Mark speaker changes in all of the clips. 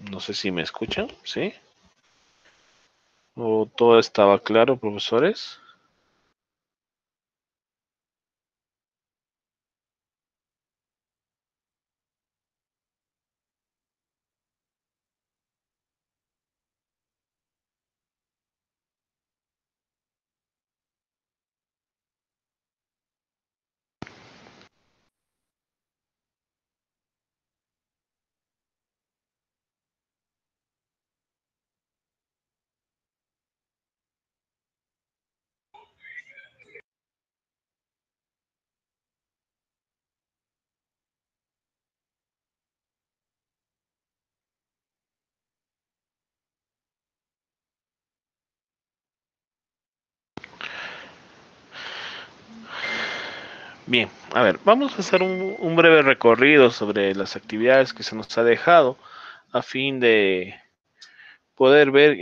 Speaker 1: No sé si me escuchan, ¿sí? ¿O todo estaba claro, profesores? Bien, a ver, vamos a hacer un breve recorrido sobre las actividades que se nos ha dejado a fin de poder ver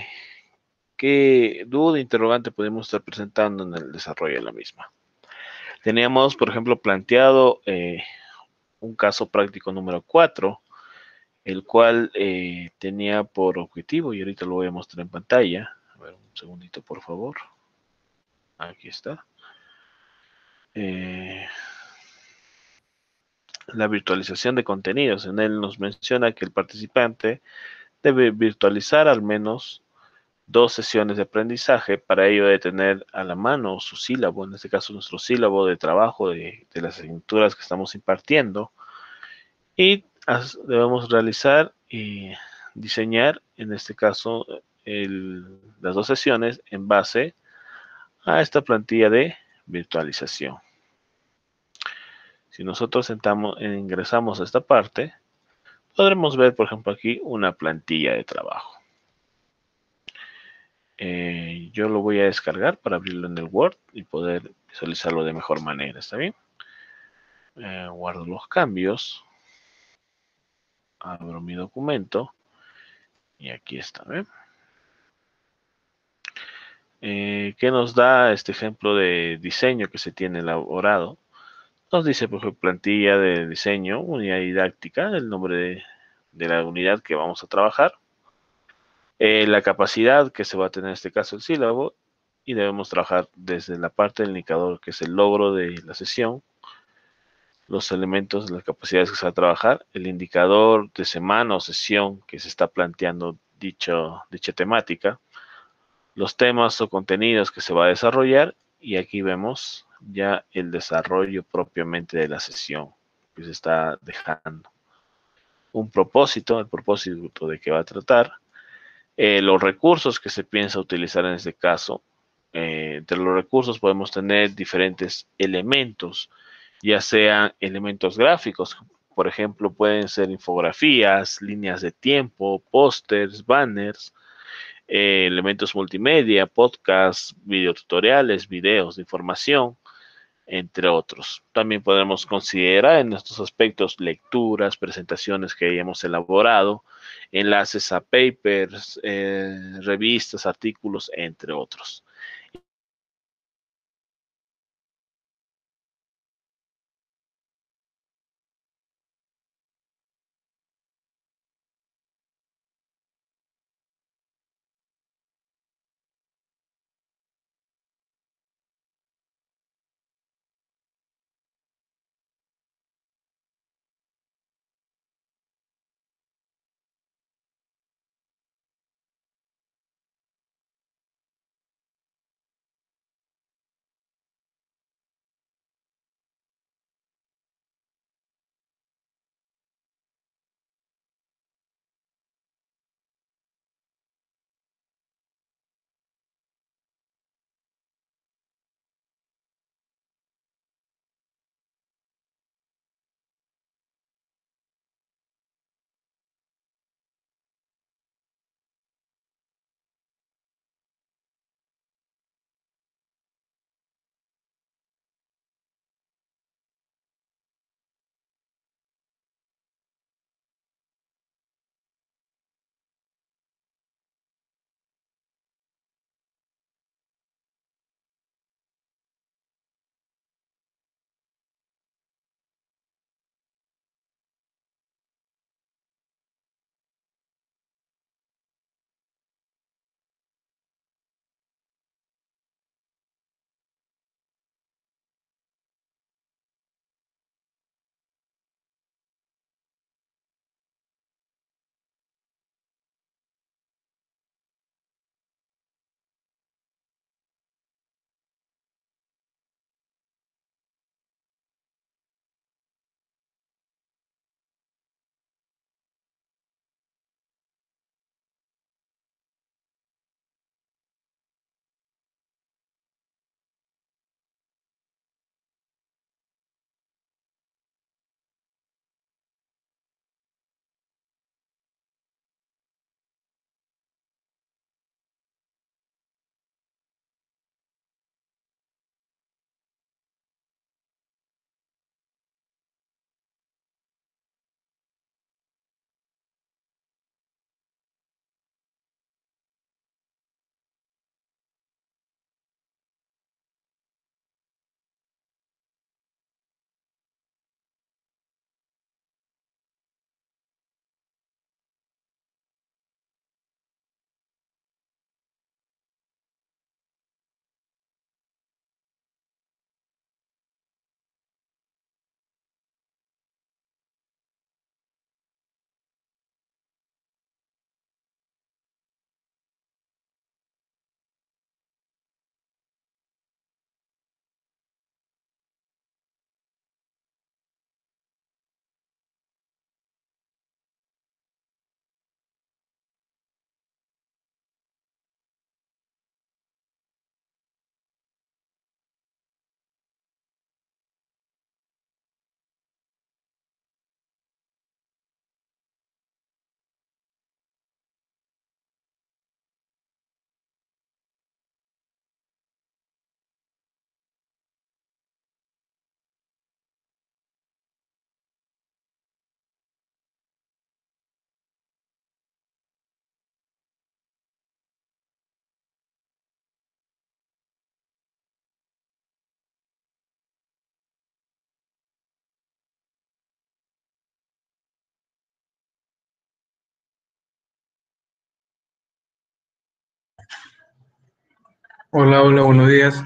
Speaker 1: qué duda interrogante podemos estar presentando en el desarrollo de la misma. Teníamos, por ejemplo, planteado un caso práctico número 4, el cual tenía por objetivo, y ahorita lo voy a mostrar en pantalla. A ver, un segundito, por favor. Aquí está. Eh, la virtualización de contenidos. En él nos menciona que el participante debe virtualizar al menos 2 sesiones de aprendizaje. Para ello debe tener a la mano su sílabo, en este caso nuestro sílabo de trabajo de las asignaturas que estamos impartiendo. Y debemos realizar y diseñar, en este caso, las 2 sesiones en base a esta plantilla de virtualización. Si nosotros ingresamos a esta parte, podremos ver, por ejemplo, aquí una plantilla de trabajo. Yo lo voy a descargar para abrirlo en el Word y poder visualizarlo de mejor manera. ¿Está bien? Guardo los cambios. Abro mi documento. Y aquí está. ¿Ven? ¿Qué nos da este ejemplo de diseño que se tiene elaborado? Nos dice, por ejemplo, plantilla de diseño, unidad didáctica, el nombre de la unidad que vamos a trabajar. La capacidad que se va a tener en este caso el sílabo, y debemos trabajar desde la parte del indicador que es el logro de la sesión, los elementos, las capacidades que se va a trabajar, el indicador de semana o sesión que se está planteando dicha temática, los temas o contenidos que se va a desarrollar, y aquí vemos ya el desarrollo propiamente de la sesión que se está dejando. Un propósito, el propósito de que va a tratar, los recursos que se piensa utilizar en este caso. Entre los recursos podemos tener diferentes elementos, ya sean elementos gráficos, por ejemplo, pueden ser infografías, líneas de tiempo, pósters, banners, elementos multimedia, podcasts, videotutoriales, videos de información, entre otros. También podemos considerar en estos aspectos lecturas, presentaciones que hayamos elaborado, enlaces a papers, revistas, artículos, entre otros.
Speaker 2: Hola, hola, buenos días.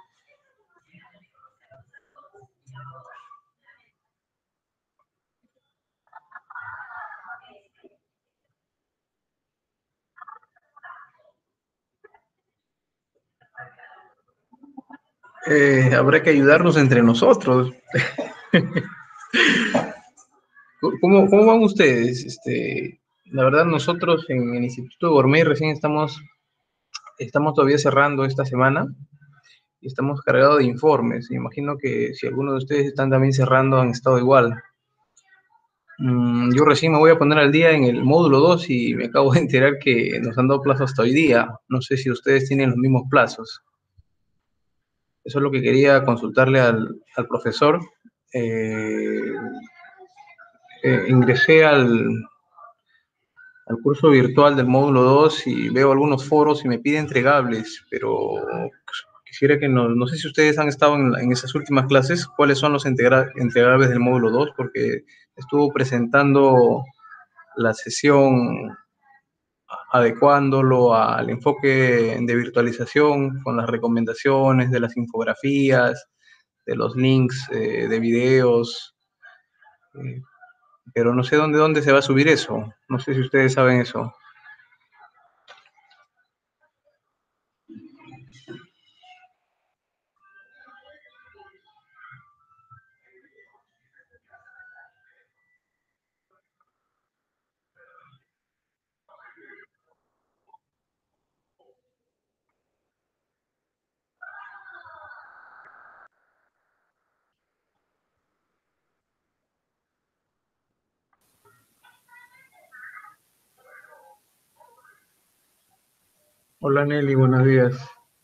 Speaker 2: Habrá que ayudarnos entre nosotros. ¿Cómo van ustedes? La verdad, nosotros en el Instituto Gourmet recién estamos todavía cerrando esta semana y estamos cargados de informes. Me imagino que si algunos de ustedes están también cerrando, han estado igual. Yo recién me voy a poner al día en el módulo 2 y me acabo de enterar que nos han dado plazo hasta hoy día. No sé si ustedes tienen los mismos plazos. Eso es lo que quería consultarle al profesor. Eh, Ingresé al curso virtual del módulo 2 y veo algunos foros y me pide entregables, pero quisiera que no sé si ustedes han estado en esas últimas clases, cuáles son los entregables del módulo 2, porque estuvo presentando la sesión adecuándolo al enfoque de virtualización con las recomendaciones de las infografías, de los links de videos, eh, pero no sé dónde se va a subir eso. No sé si ustedes saben eso. Hola Nelly, buenos días.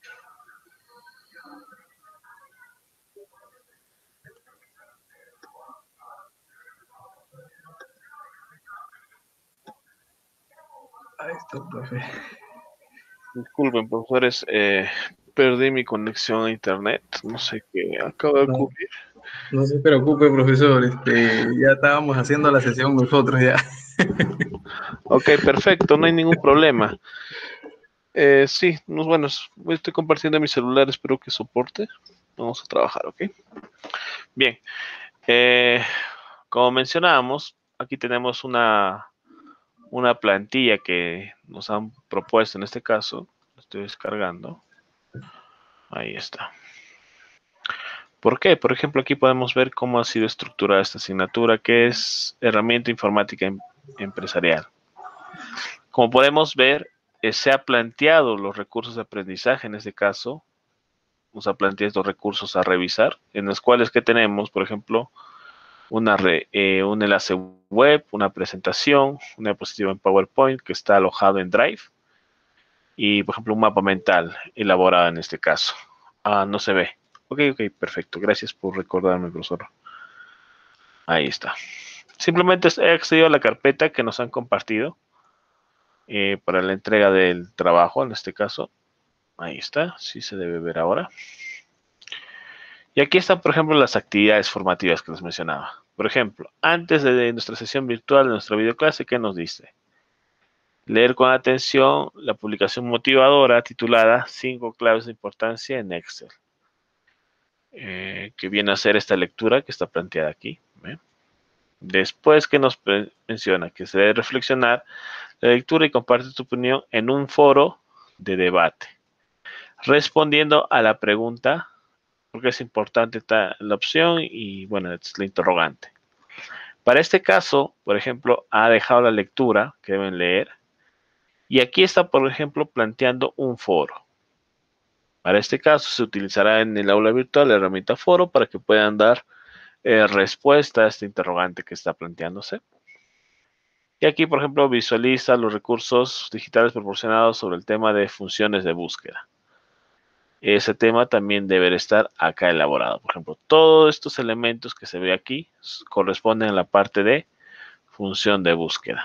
Speaker 2: Ahí está, profe.
Speaker 1: Disculpen, profesores, perdí mi conexión a internet. No sé qué acaba de
Speaker 2: No,
Speaker 1: ocurrir.
Speaker 2: no se preocupe, profesor. Ya estábamos haciendo la sesión nosotros ya.
Speaker 1: Ok, perfecto, no hay ningún problema. Sí, bueno, estoy compartiendo mi celular, espero que soporte. Vamos a trabajar, ¿ok? Bien, eh, como mencionábamos, aquí tenemos una plantilla que nos han propuesto en este caso. Lo estoy descargando. Ahí está. ¿Por qué? Por ejemplo, aquí podemos ver cómo ha sido estructurada esta asignatura, que es herramienta informática empresarial. Como podemos ver, se ha planteado los recursos de aprendizaje en este caso, nos ha planteado estos recursos a revisar, en los cuales que tenemos, por ejemplo, un enlace web, una presentación, una diapositiva en PowerPoint que está alojado en Drive y, por ejemplo, un mapa mental elaborado en este caso. No se ve. Ok, perfecto. Gracias por recordarme, profesor. Ahí está. Simplemente he accedido a la carpeta que nos han compartido para la entrega del trabajo, en este caso. Ahí está, sí se debe ver ahora. Y aquí están, por ejemplo, las actividades formativas que les mencionaba. Por ejemplo, antes de nuestra sesión virtual, de nuestra videoclase, ¿qué nos dice? Leer con atención la publicación motivadora titulada 5 claves de importancia en Excel, que viene a ser esta lectura que está planteada aquí. ¿Ve? Después que nos menciona que se debe reflexionar la lectura y comparte tu opinión en un foro de debate, respondiendo a la pregunta, porque es importante la opción y bueno, es la interrogante. Para este caso, por ejemplo, ha dejado la lectura que deben leer y aquí está, por ejemplo, planteando un foro. Para este caso se utilizará en el aula virtual la herramienta foro para que puedan dar respuesta a este interrogante que está planteándose. Y aquí, por ejemplo, visualiza los recursos digitales proporcionados sobre el tema de funciones de búsqueda. Ese tema también debe estar acá elaborado. Por ejemplo, todos estos elementos que se ve aquí corresponden a la parte de función de búsqueda.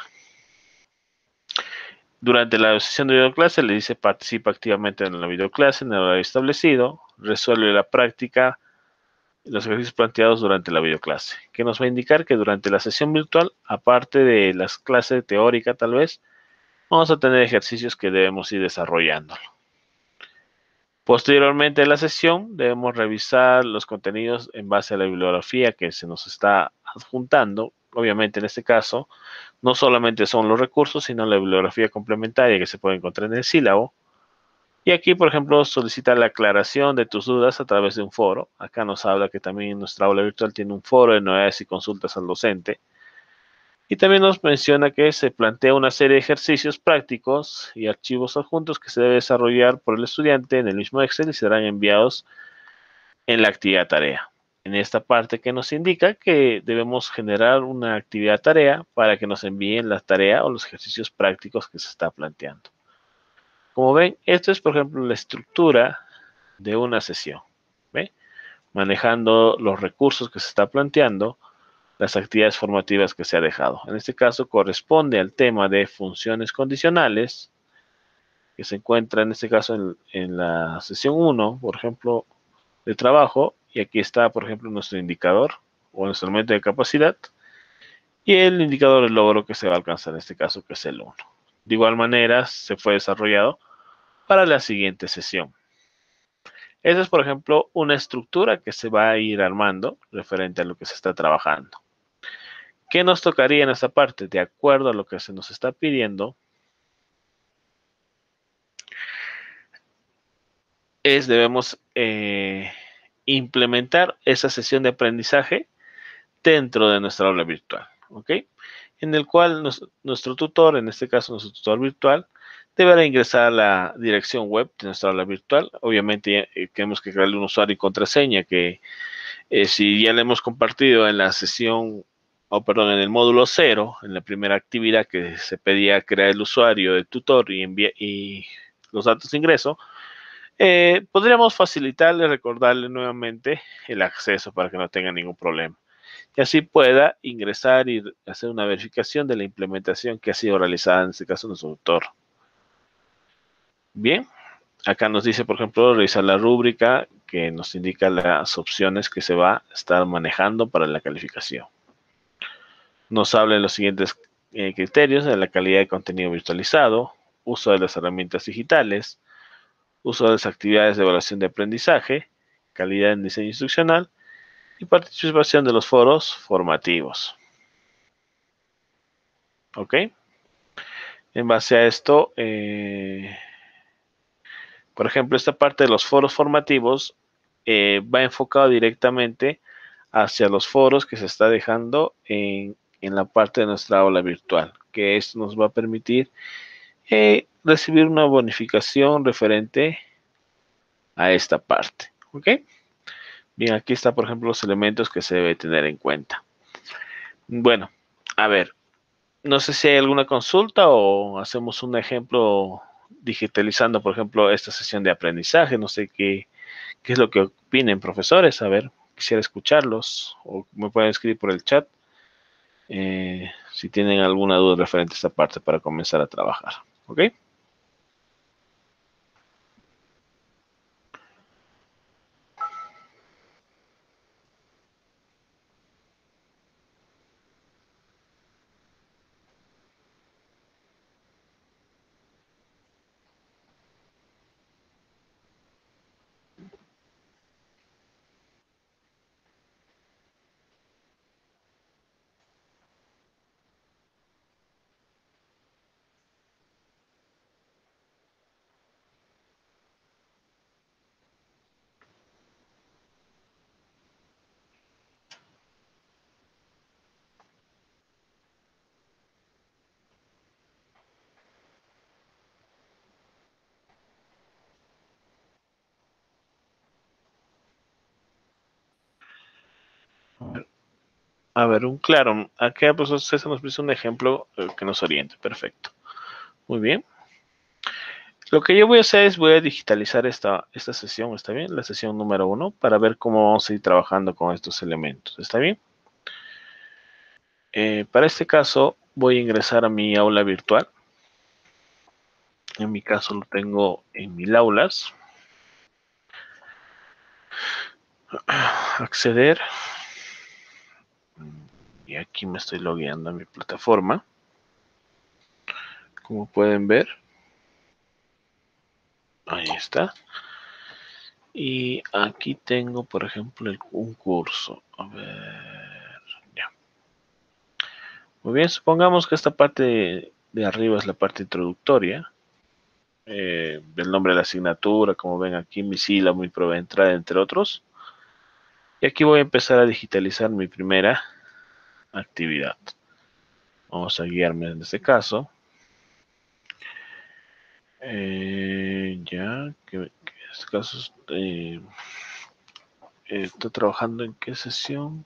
Speaker 1: Durante la sesión de videoclase le dice participa activamente en la videoclase en el horario establecido, resuelve la práctica los ejercicios planteados durante la videoclase, que nos va a indicar que durante la sesión virtual, aparte de las clases teóricas tal vez, vamos a tener ejercicios que debemos ir desarrollando. Posteriormente en la sesión debemos revisar los contenidos en base a la bibliografía que se nos está adjuntando. Obviamente en este caso no solamente son los recursos, sino la bibliografía complementaria que se puede encontrar en el sílabo. Y aquí, por ejemplo, solicita la aclaración de tus dudas a través de un foro. Acá nos habla que también nuestra aula virtual tiene un foro de novedades y consultas al docente. Y también nos menciona que se plantea una serie de ejercicios prácticos y archivos adjuntos que se debe desarrollar por el estudiante en el mismo Excel y serán enviados en la actividad tarea. En esta parte que nos indica que debemos generar una actividad tarea para que nos envíen la tarea o los ejercicios prácticos que se está planteando. Como ven, esto es, por ejemplo, la estructura de una sesión. ¿Ve? Manejando los recursos que se está planteando, las actividades formativas que se ha dejado. En este caso corresponde al tema de funciones condicionales, que se encuentra en este caso en la sesión 1, por ejemplo, de trabajo, y aquí está, por ejemplo, nuestro indicador o nuestro aumento de capacidad, y el indicador del logro que se va a alcanzar en este caso, que es el 1. De igual manera, se fue desarrollado para la siguiente sesión. Esa es, por ejemplo, una estructura que se va a ir armando referente a lo que se está trabajando. ¿Qué nos tocaría en esta parte? De acuerdo a lo que se nos está pidiendo, debemos implementar esa sesión de aprendizaje dentro de nuestra aula virtual, ¿ok? En el cual nuestro tutor, en este caso nuestro tutor virtual, deberá ingresar a la dirección web de nuestra aula virtual. Obviamente tenemos que crearle un usuario y contraseña que si ya le hemos compartido en la sesión, en el módulo 0, en la primera actividad que se pedía crear el usuario del tutor y los datos de ingreso, podríamos facilitarle, recordarle nuevamente el acceso para que no tenga ningún problema. Y así pueda ingresar y hacer una verificación de la implementación que ha sido realizada, en este caso, nuestro tutor. Bien, acá nos dice, por ejemplo, revisar la rúbrica que nos indica las opciones que se va a estar manejando para la calificación. Nos habla de los siguientes criterios: de la calidad de contenido virtualizado, uso de las herramientas digitales, uso de las actividades de evaluación de aprendizaje, calidad en diseño instruccional y participación de los foros formativos. ¿Ok? En base a esto, por ejemplo, esta parte de los foros formativos va enfocado directamente hacia los foros que se está dejando en la parte de nuestra aula virtual, que esto nos va a permitir recibir una bonificación referente a esta parte. ¿Ok? Bien, aquí está, por ejemplo, los elementos que se debe tener en cuenta. Bueno, a ver, no sé si hay alguna consulta o hacemos un ejemplo digitalizando, por ejemplo, esta sesión de aprendizaje. No sé qué es lo que opinen, profesores. A ver, quisiera escucharlos o me pueden escribir por el chat si tienen alguna duda referente a esta parte para comenzar a trabajar. ¿Ok? A ver, claro, aquí el profesor César nos puso un ejemplo que nos oriente. Perfecto. Muy bien. Lo que yo voy a hacer es voy a digitalizar esta sesión, ¿está bien? La sesión número 1 para ver cómo vamos a ir trabajando con estos elementos, ¿está bien? Para este caso voy a ingresar a mi aula virtual. En mi caso lo tengo en Mil Aulas. Acceder. Y aquí me estoy logueando a mi plataforma. Como pueden ver. Ahí está. Y aquí tengo, por ejemplo, un curso. A ver, ya. Muy bien, supongamos que esta parte de arriba es la parte introductoria. Del nombre de la asignatura, como ven aquí, mi sílaba, mi prueba de entrada, entre otros. Y aquí voy a empezar a digitalizar mi primera actividad. Vamos a guiarme en este caso. Ya, que en este caso estoy trabajando en qué sesión.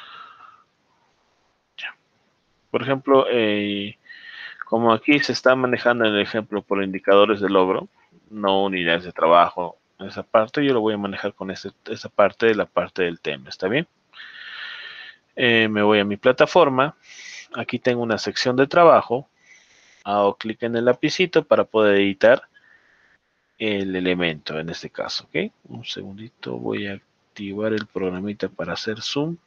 Speaker 1: Ya. Por ejemplo, como aquí se está manejando el ejemplo por indicadores de logro, no unidades de trabajo, esa parte yo lo voy a manejar con esa parte de la parte del tema, ¿está bien? Me voy a mi plataforma, aquí tengo una sección de trabajo, hago clic en el lapicito para poder editar el elemento en este caso, ¿ok? Un segundito, voy a activar el programita para hacer zoom.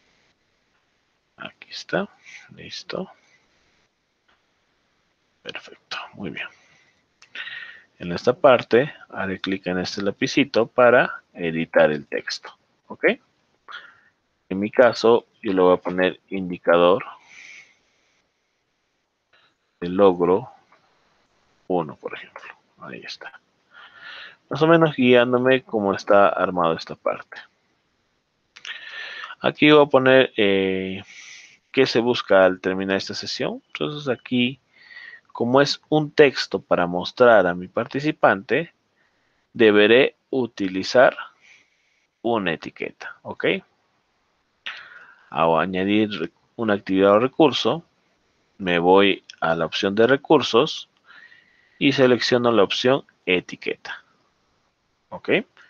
Speaker 1: Aquí está, listo. Perfecto, muy bien. En esta parte haré clic en este lapicito para editar el texto, ¿ok? En mi caso, yo le voy a poner indicador de logro 1, por ejemplo. Ahí está. Más o menos guiándome cómo está armado esta parte. Aquí voy a poner qué se busca al terminar esta sesión. Entonces aquí, como es un texto para mostrar a mi participante, deberé utilizar una etiqueta, ¿ok? Hago añadir una actividad o recurso, me voy a la opción de recursos y selecciono la opción etiqueta, ¿ok?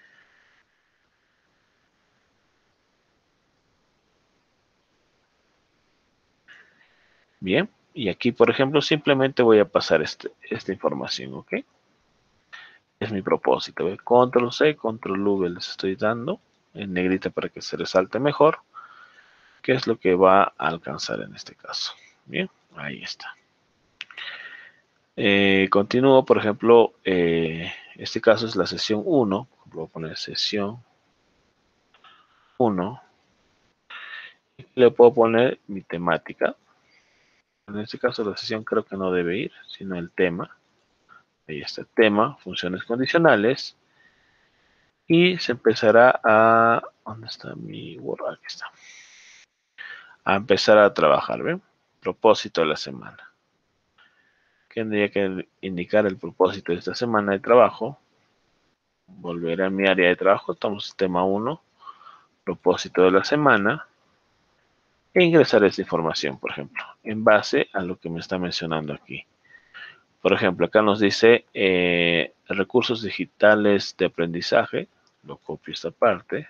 Speaker 1: Bien, y aquí por ejemplo simplemente voy a pasar esta información, ¿ok? Es mi propósito, ¿ve? Control C, Control V les estoy dando en negrita para que se resalte mejor, qué es lo que va a alcanzar en este caso. Bien, ahí está. Continúo, por ejemplo, este caso es la sesión 1, voy a poner sesión 1, le puedo poner mi temática, en este caso la sesión creo que no debe ir, sino el tema, ahí está, tema, funciones condicionales, y se empezará a, ¿dónde está mi Word? Aquí está, a empezar a trabajar, ¿ven? Propósito de la semana. Tendría que indicar el propósito de esta semana de trabajo, volver a mi área de trabajo, tomamos tema 1, propósito de la semana, e ingresar esta información, por ejemplo, en base a lo que me está mencionando aquí. Por ejemplo, acá nos dice recursos digitales de aprendizaje. Lo copio esta parte.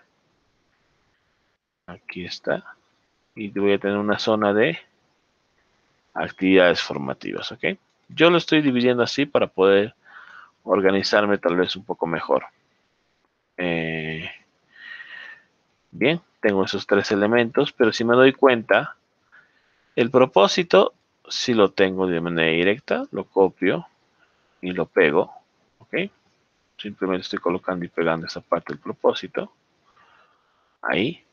Speaker 1: Aquí está. Y voy a tener una zona de actividades formativas, ¿ok? Yo lo estoy dividiendo así para poder organizarme tal vez un poco mejor. Bien, tengo esos tres elementos, pero si me doy cuenta, el propósito sí lo tengo de manera directa, lo copio y lo pego, ¿ok? Simplemente estoy colocando y pegando esa parte del propósito, ahí.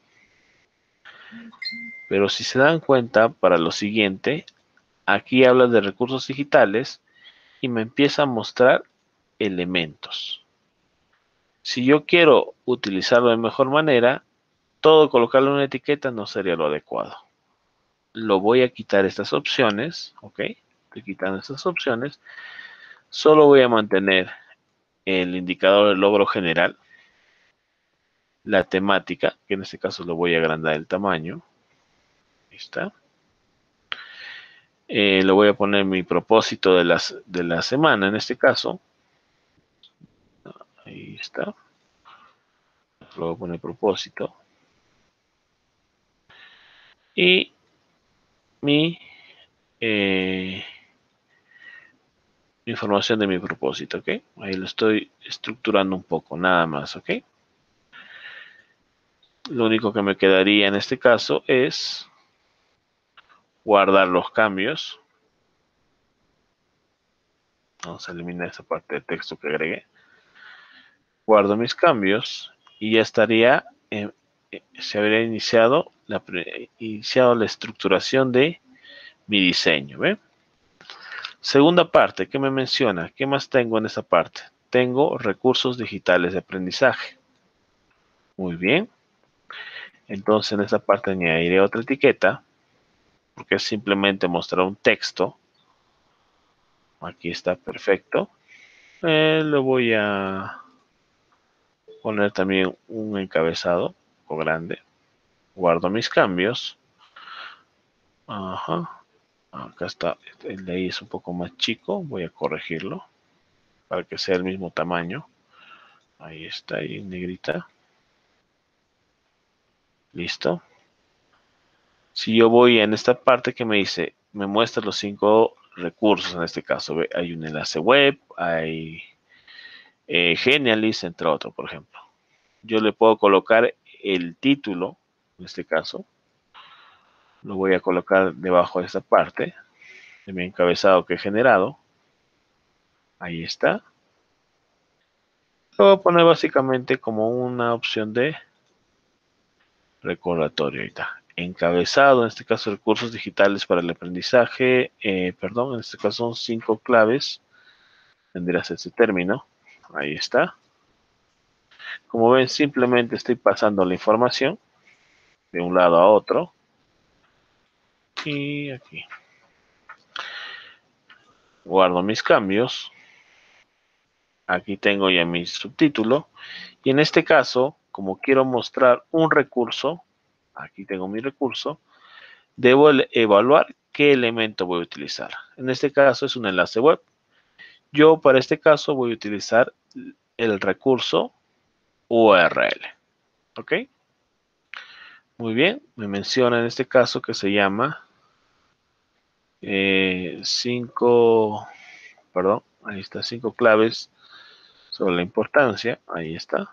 Speaker 1: Pero si se dan cuenta, para lo siguiente, aquí habla de recursos digitales y me empieza a mostrar elementos. Si yo quiero utilizarlo de mejor manera, todo colocarle una etiqueta no sería lo adecuado. Lo voy a quitar estas opciones, ¿ok? Estoy quitando estas opciones. Solo voy a mantener el indicador de logro general, la temática, que en este caso lo voy a agrandar el tamaño. Ahí está. Le voy a poner mi propósito de la semana, en este caso. Ahí está. Le voy a poner propósito. Y mi información de mi propósito, ¿ok? Ahí lo estoy estructurando un poco, nada más, ¿ok? Lo único que me quedaría en este caso es guardar los cambios. Vamos a eliminar esa parte de texto que agregué. guardo mis cambios y ya estaría, se habría iniciado la estructuración de mi diseño. ¿Ve? Segunda parte, ¿qué me menciona? ¿Qué más tengo en esta parte? Tengo recursos digitales de aprendizaje. Muy bien. Entonces en esta parte añadiré otra etiqueta, porque es simplemente mostrar un texto. Aquí está perfecto. Le voy a poner también un encabezado o grande. Guardo mis cambios. Ajá. Acá está. El de ahí es un poco más chico. Voy a corregirlo para que sea el mismo tamaño. Ahí está, ahí en negrita. Listo. Si yo voy en esta parte que me dice, me muestra los 5 recursos en este caso. ¿Ve? Hay un enlace web, hay Genialist, entre otros, por ejemplo. Yo le puedo colocar el título, en este caso. Lo voy a colocar debajo de esta parte de mi encabezado que he generado. Ahí está. Lo voy a poner básicamente como una opción de recordatorio. Ahí está. Encabezado, en este caso recursos digitales para el aprendizaje. Perdón, en este caso son 5 claves. Tendrías ese término. Ahí está. Como ven, simplemente estoy pasando la información de un lado a otro. Y aquí. Guardo mis cambios. Aquí tengo ya mi subtítulo. Y en este caso, como quiero mostrar un recurso, aquí tengo mi recurso, debo evaluar qué elemento voy a utilizar. En este caso es un enlace web. Yo para este caso voy a utilizar el recurso URL. ¿Ok? Muy bien. Me menciona en este caso que se llama 5, perdón, ahí está, 5 claves sobre la importancia. Ahí está.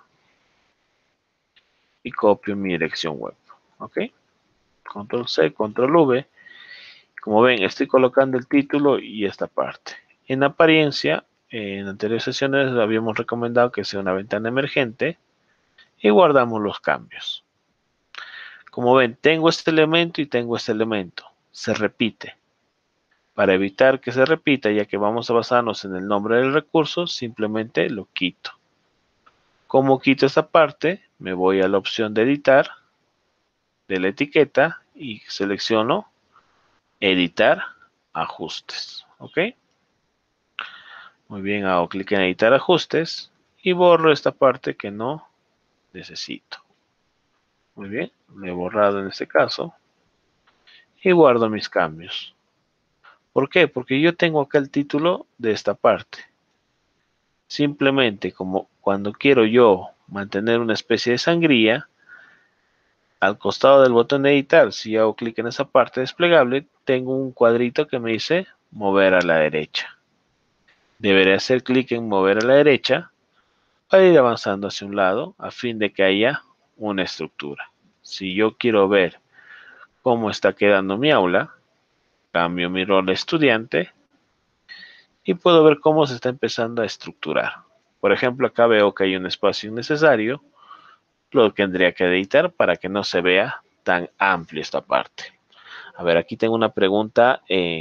Speaker 1: Y copio mi dirección web. ¿Ok? Control C, Control V. Como ven, estoy colocando el título y esta parte. En apariencia, en anteriores sesiones habíamos recomendado que sea una ventana emergente y guardamos los cambios. Como ven, tengo este elemento y tengo este elemento. Se repite. Para evitar que se repita, ya que vamos a basarnos en el nombre del recurso, simplemente lo quito. ¿Cómo quito esta parte? Me voy a la opción de editar de la etiqueta y selecciono editar ajustes. ¿Ok? Muy bien, hago clic en editar ajustes y borro esta parte que no necesito. Muy bien, lo he borrado en este caso y guardo mis cambios. ¿Por qué? Porque yo tengo acá el título de esta parte. Simplemente como cuando quiero yo mantener una especie de sangría, al costado del botón de editar, si hago clic en esa parte desplegable, tengo un cuadrito que me dice mover a la derecha. Deberé hacer clic en mover a la derecha para ir avanzando hacia un lado a fin de que haya una estructura. Si yo quiero ver cómo está quedando mi aula, cambio mi rol de estudiante y puedo ver cómo se está empezando a estructurar. Por ejemplo, acá veo que hay un espacio innecesario, lo tendría que editar para que no se vea tan amplio esta parte. A ver, aquí tengo una pregunta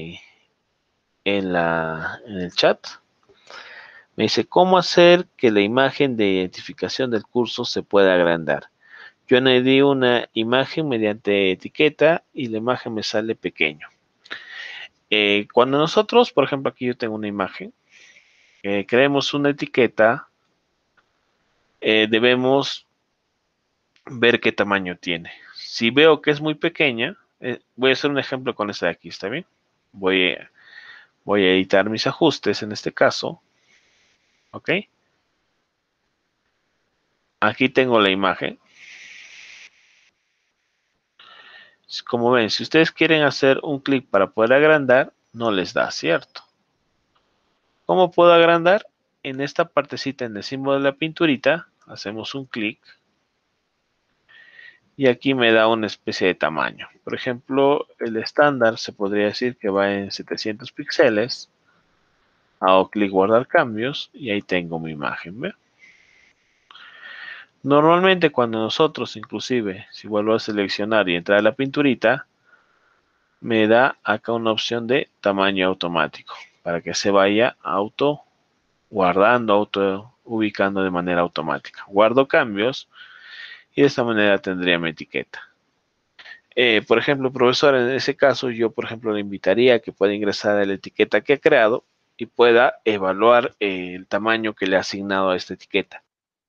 Speaker 1: en el chat. Me dice, ¿cómo hacer que la imagen de identificación del curso se pueda agrandar? Yo añadí una imagen mediante etiqueta y la imagen me sale pequeño. Cuando nosotros, por ejemplo, aquí yo tengo una imagen, creemos una etiqueta, debemos ver qué tamaño tiene. Si veo que es muy pequeña, voy a hacer un ejemplo con esta de aquí, ¿está bien? Voy a editar mis ajustes en este caso, ¿ok? Aquí tengo la imagen. Como ven, si ustedes quieren hacer un clic para poder agrandar, no les da, ¿cierto? ¿Cómo puedo agrandar? En esta partecita, en el símbolo de la pinturita, hacemos un clic y aquí me da una especie de tamaño. Por ejemplo, el estándar se podría decir que va en 700 píxeles. Hago clic guardar cambios y ahí tengo mi imagen. ¿Ve? Normalmente cuando nosotros, inclusive, si vuelvo a seleccionar y entrar a la pinturita, me da acá una opción de tamaño automático para que se vaya auto guardando, auto ubicando de manera automática. Guardo cambios y de esta manera tendría mi etiqueta. Por ejemplo, profesor, en ese caso yo, por ejemplo, le invitaría a que pueda ingresar a la etiqueta que ha creado y pueda evaluar el tamaño que le ha asignado a esta etiqueta.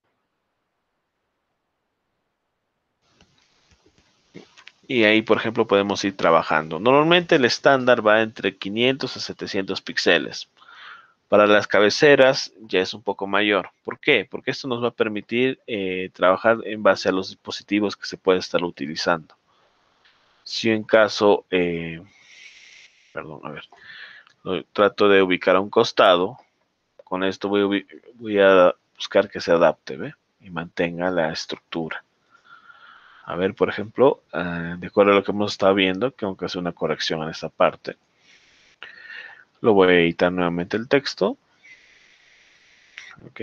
Speaker 1: Y ahí, por ejemplo, podemos ir trabajando. Normalmente el estándar va entre 500 a 700 píxeles. Para las cabeceras ya es un poco mayor. ¿Por qué? Porque esto nos va a permitir trabajar en base a los dispositivos que se puede estar utilizando. Si en caso, perdón, a ver, trato de ubicar a un costado, con esto voy a buscar que se adapte, ¿ve? Y mantenga la estructura. A ver, por ejemplo, de acuerdo a lo que hemos estado viendo, tengo que hacer una corrección en esta parte. Lo voy a editar nuevamente el texto. Ok.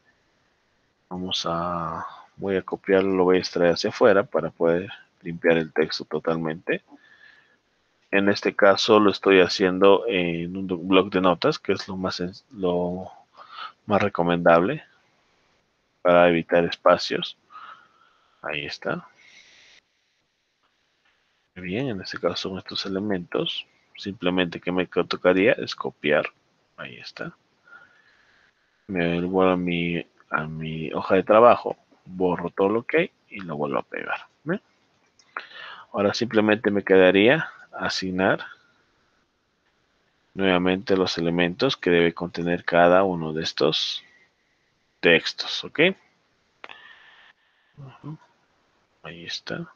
Speaker 1: Voy a copiarlo, lo voy a extraer hacia afuera para poder limpiar el texto totalmente. En este caso lo estoy haciendo en un bloc de notas, que es lo más recomendable para evitar espacios. Ahí está. Bien, en este caso son estos elementos. Simplemente que me tocaría es copiar. Ahí está. Me vuelvo a mi hoja de trabajo, borro todo lo que hay y lo vuelvo a pegar. ¿Ven? Ahora simplemente me quedaría asignar nuevamente los elementos que debe contener cada uno de estos textos, ¿ok? Ahí está.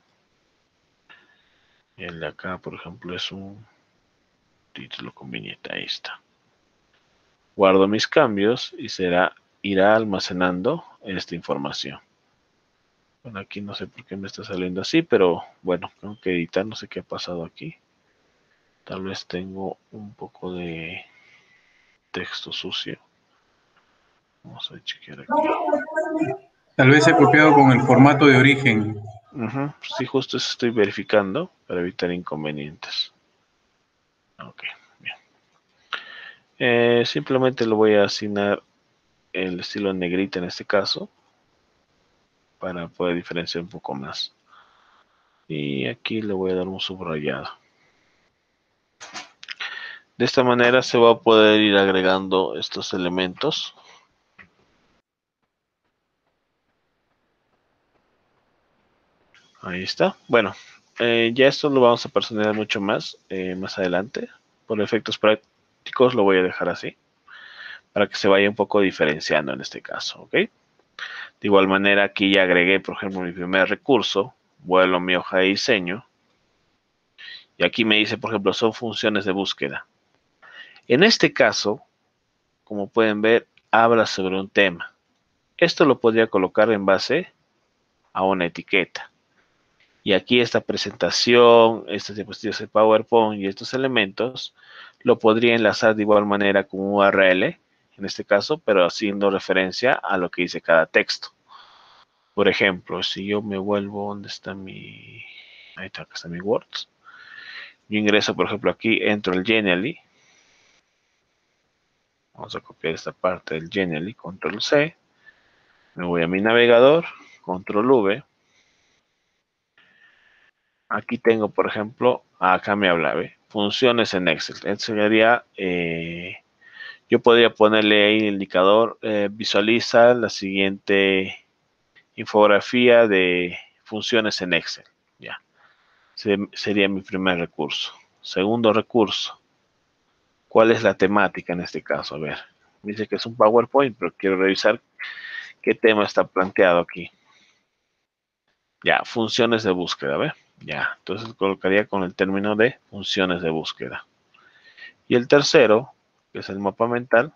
Speaker 1: El de acá, por ejemplo, es un título con viñeta. Ahí está. Guardo mis cambios y irá almacenando esta información. Bueno, aquí no sé por qué me está saliendo así, pero bueno, tengo que editar, no sé qué ha pasado aquí. Tal vez tengo un poco de texto sucio. Vamos a chequear aquí.
Speaker 2: Tal vez he copiado con el formato de origen.
Speaker 1: Sí, justo eso estoy verificando para evitar inconvenientes. Ok, bien. Simplemente lo voy a asignar el estilo negrita en este caso para poder diferenciar un poco más. Y aquí le voy a dar un subrayado. De esta manera se va a poder ir agregando estos elementos. Ahí está. Bueno, ya esto lo vamos a personalizar mucho más adelante. Por efectos prácticos lo voy a dejar así, para que se vaya un poco diferenciando en este caso, ¿ok? De igual manera aquí ya agregué, por ejemplo, mi primer recurso, vuelvo a mi hoja de diseño, y aquí me dice, por ejemplo, son funciones de búsqueda. En este caso, como pueden ver, habla sobre un tema. Esto lo podría colocar en base a una etiqueta. Y aquí esta presentación, estas diapositivas de PowerPoint y estos elementos, lo podría enlazar de igual manera con un URL, en este caso, pero haciendo referencia a lo que dice cada texto. Por ejemplo, si yo me vuelvo, ¿dónde está mi...? Ahí está, acá está mi Word. Yo ingreso, por ejemplo, aquí, entro al Genially. Vamos a copiar esta parte del Genially, Control C. Me voy a mi navegador, Control V. Aquí tengo, por ejemplo, acá me habla, ¿ve? Funciones en Excel. Esto sería, yo podría ponerle ahí el indicador, visualiza la siguiente infografía de funciones en Excel. Ya, sería mi primer recurso. Segundo recurso, ¿cuál es la temática en este caso? A ver, dice que es un PowerPoint, pero quiero revisar qué tema está planteado aquí. Ya, funciones de búsqueda, ¿ve? Ya, entonces colocaría con el término de funciones de búsqueda. Y el tercero, que es el mapa mental,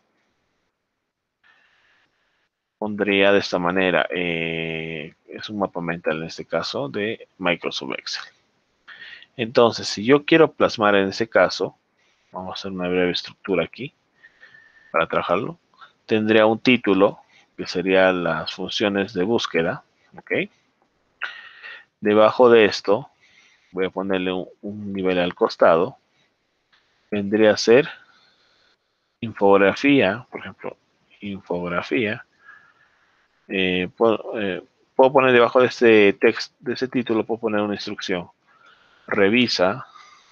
Speaker 1: pondría de esta manera, es un mapa mental en este caso de Microsoft Excel. Entonces, si yo quiero plasmar en ese caso, vamos a hacer una breve estructura aquí para trabajarlo, tendría un título que sería las funciones de búsqueda, ¿Ok? Debajo de esto, voy a ponerle un nivel al costado. Vendría a ser infografía, por ejemplo, infografía. Puedo poner debajo de este texto, de ese título, puedo poner una instrucción. Revisa,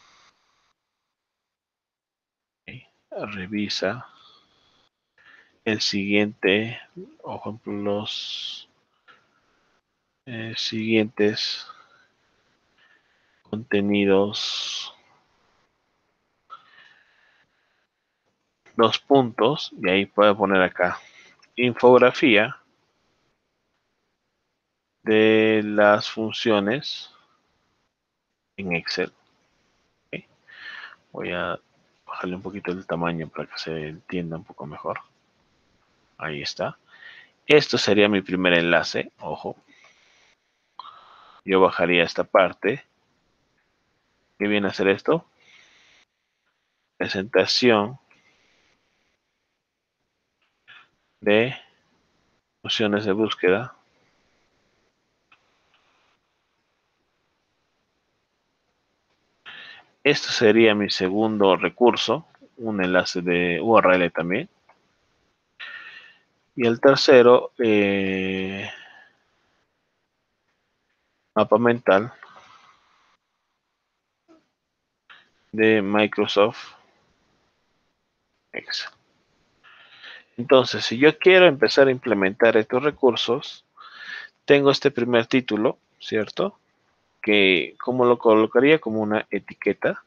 Speaker 1: revisa el siguiente, por ejemplo, los siguientes contenidos, dos puntos, y ahí puedo poner acá infografía de las funciones en Excel. ¿Okay? Voy a bajarle un poquito el tamaño para que se entienda un poco mejor. Ahí está. Esto sería mi primer enlace, ojo. Yo bajaría esta parte. ¿Qué viene a hacer esto? Presentación de funciones de búsqueda. Esto sería mi segundo recurso, un enlace de URL también. Y el tercero, mapa mental de Microsoft Excel. Entonces, si yo quiero empezar a implementar estos recursos, tengo este primer título, ¿cierto? Que, ¿cómo lo colocaría? Como una etiqueta.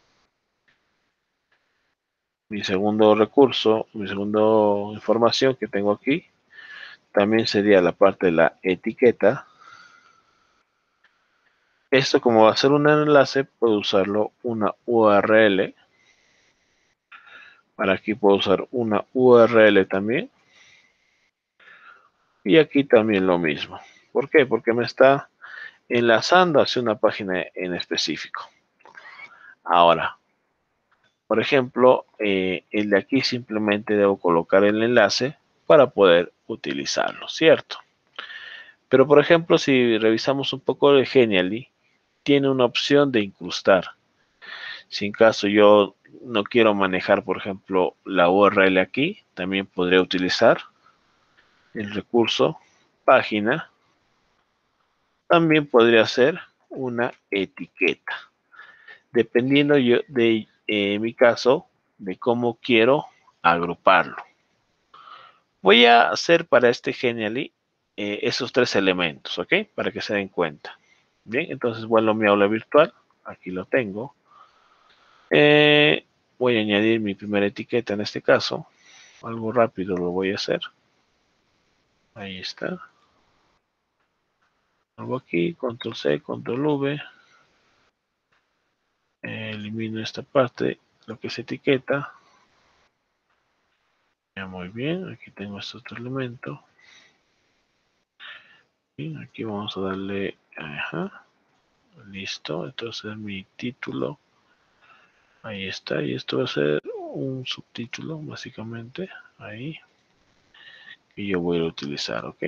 Speaker 1: Mi segundo recurso, mi segunda información que tengo aquí, también sería la parte de la etiqueta. Esto, como va a ser un enlace, puedo usarlo una URL. Para aquí puedo usar una URL también. Y aquí también lo mismo. ¿Por qué? Porque me está enlazando hacia una página en específico. Ahora, por ejemplo, el de aquí simplemente debo colocar el enlace para poder utilizarlo, ¿cierto? Pero, por ejemplo, si revisamos un poco de Genially, tiene una opción de incrustar. Si en caso yo no quiero manejar, por ejemplo, la URL aquí, también podría utilizar el recurso página. También podría ser una etiqueta, dependiendo yo de mi caso, de cómo quiero agruparlo. Voy a hacer para este Genially esos tres elementos, ¿ok? Para que se den cuenta. Bien, entonces vuelvo a mi aula virtual. Aquí lo tengo. Voy a añadir mi primera etiqueta en este caso. Algo rápido lo voy a hacer. Ahí está. Algo aquí, control C, control V. Elimino esta parte, lo que es etiqueta. Ya, muy bien, aquí tengo este otro elemento. Bien, aquí vamos a darle, ajá, listo, entonces mi título, ahí está, y esto va a ser un subtítulo, básicamente, ahí, que yo voy a utilizar, ¿ok?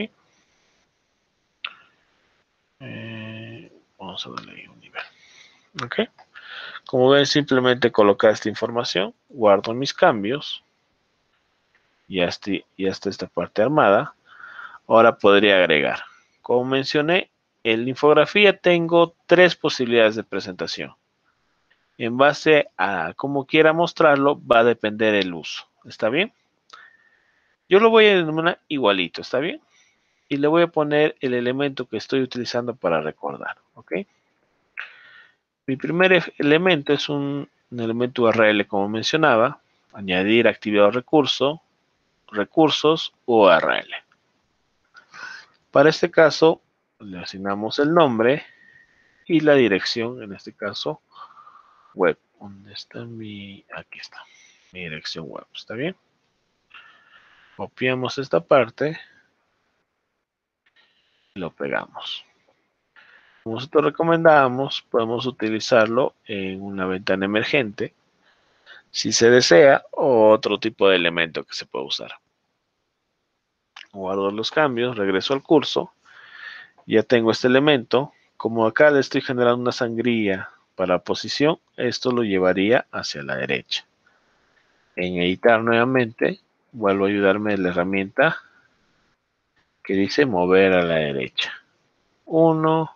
Speaker 1: Vamos a darle ahí un nivel, ¿ok? Como ven, simplemente colocar esta información, guardo mis cambios, ya está esta parte armada. Ahora podría agregar. Como mencioné, en la infografía tengo tres posibilidades de presentación. En base a cómo quiera mostrarlo, va a depender el uso. ¿Está bien? Yo lo voy a denominar igualito, ¿está bien? Y le voy a poner el elemento que estoy utilizando para recordar, ¿ok? Mi primer elemento es un elemento URL, como mencionaba. Añadir actividad o recurso, recursos URL. Para este caso, le asignamos el nombre y la dirección, en este caso, web. ¿Dónde está mi? Aquí está, mi dirección web. ¿Está bien? Copiamos esta parte y lo pegamos. Como nosotros recomendamos, podemos utilizarlo en una ventana emergente, si se desea, o otro tipo de elemento que se puede usar. Guardo los cambios, regreso al curso Ya tengo este elemento. Como acá le estoy generando una sangría para posición, esto lo llevaría hacia la derecha. En editar nuevamente, vuelvo a ayudarme de la herramienta que dice mover a la derecha. 1,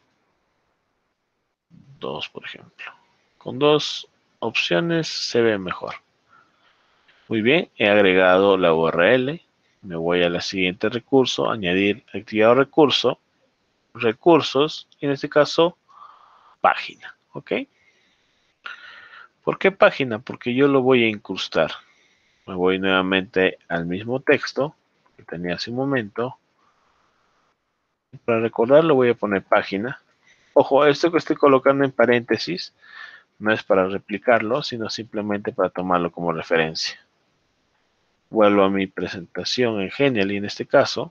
Speaker 1: 2, por ejemplo. Con dos opciones se ve mejor. Muy bien, he agregado la URL. Me voy a la siguiente recurso, añadir activado recurso, recursos, y en este caso, página. ¿Ok? ¿Por qué página? Porque yo lo voy a incrustar. Me voy nuevamente al mismo texto que tenía hace un momento. Para recordarlo voy a poner página. Ojo, esto que estoy colocando en paréntesis no es para replicarlo, sino simplemente para tomarlo como referencia. Vuelvo a mi presentación en Genially en este caso.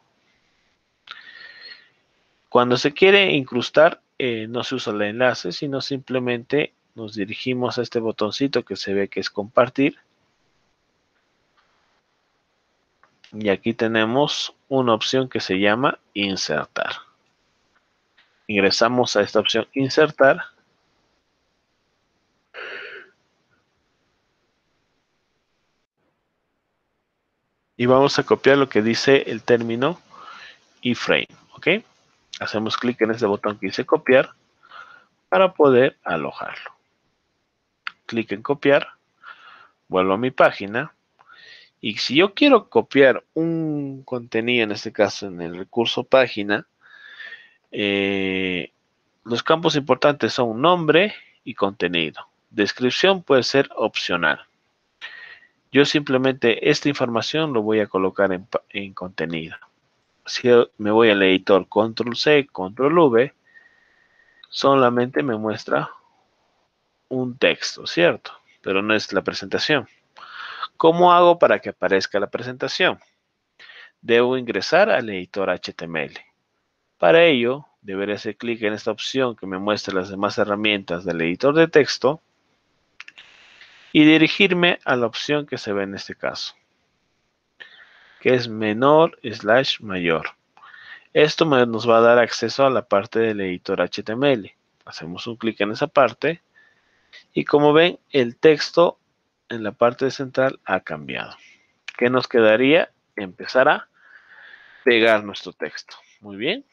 Speaker 1: Cuando se quiere incrustar, no se usa el enlace, sino simplemente nos dirigimos a este botoncito que se ve que es compartir. Y aquí tenemos una opción que se llama insertar. Ingresamos a esta opción insertar. Y vamos a copiar lo que dice el término iframe. ¿Ok? Hacemos clic en este botón que dice copiar para poder alojarlo. Clic en copiar. Vuelvo a mi página. Y si yo quiero copiar un contenido, en este caso en el recurso página, los campos importantes son nombre y contenido. Descripción puede ser opcional. Yo simplemente esta información lo voy a colocar en contenido. Si me voy al editor Control C, Control V, solamente me muestra un texto, ¿cierto? Pero no es la presentación. ¿Cómo hago para que aparezca la presentación? Debo ingresar al editor HTML. Para ello, deberé hacer clic en esta opción que me muestra las demás herramientas del editor de texto y dirigirme a la opción que se ve en este caso, que es menor/mayor. Esto nos va a dar acceso a la parte del editor HTML. Hacemos un clic en esa parte y como ven, el texto en la parte central ha cambiado. ¿Qué nos quedaría? Empezar a pegar nuestro texto. Muy bien.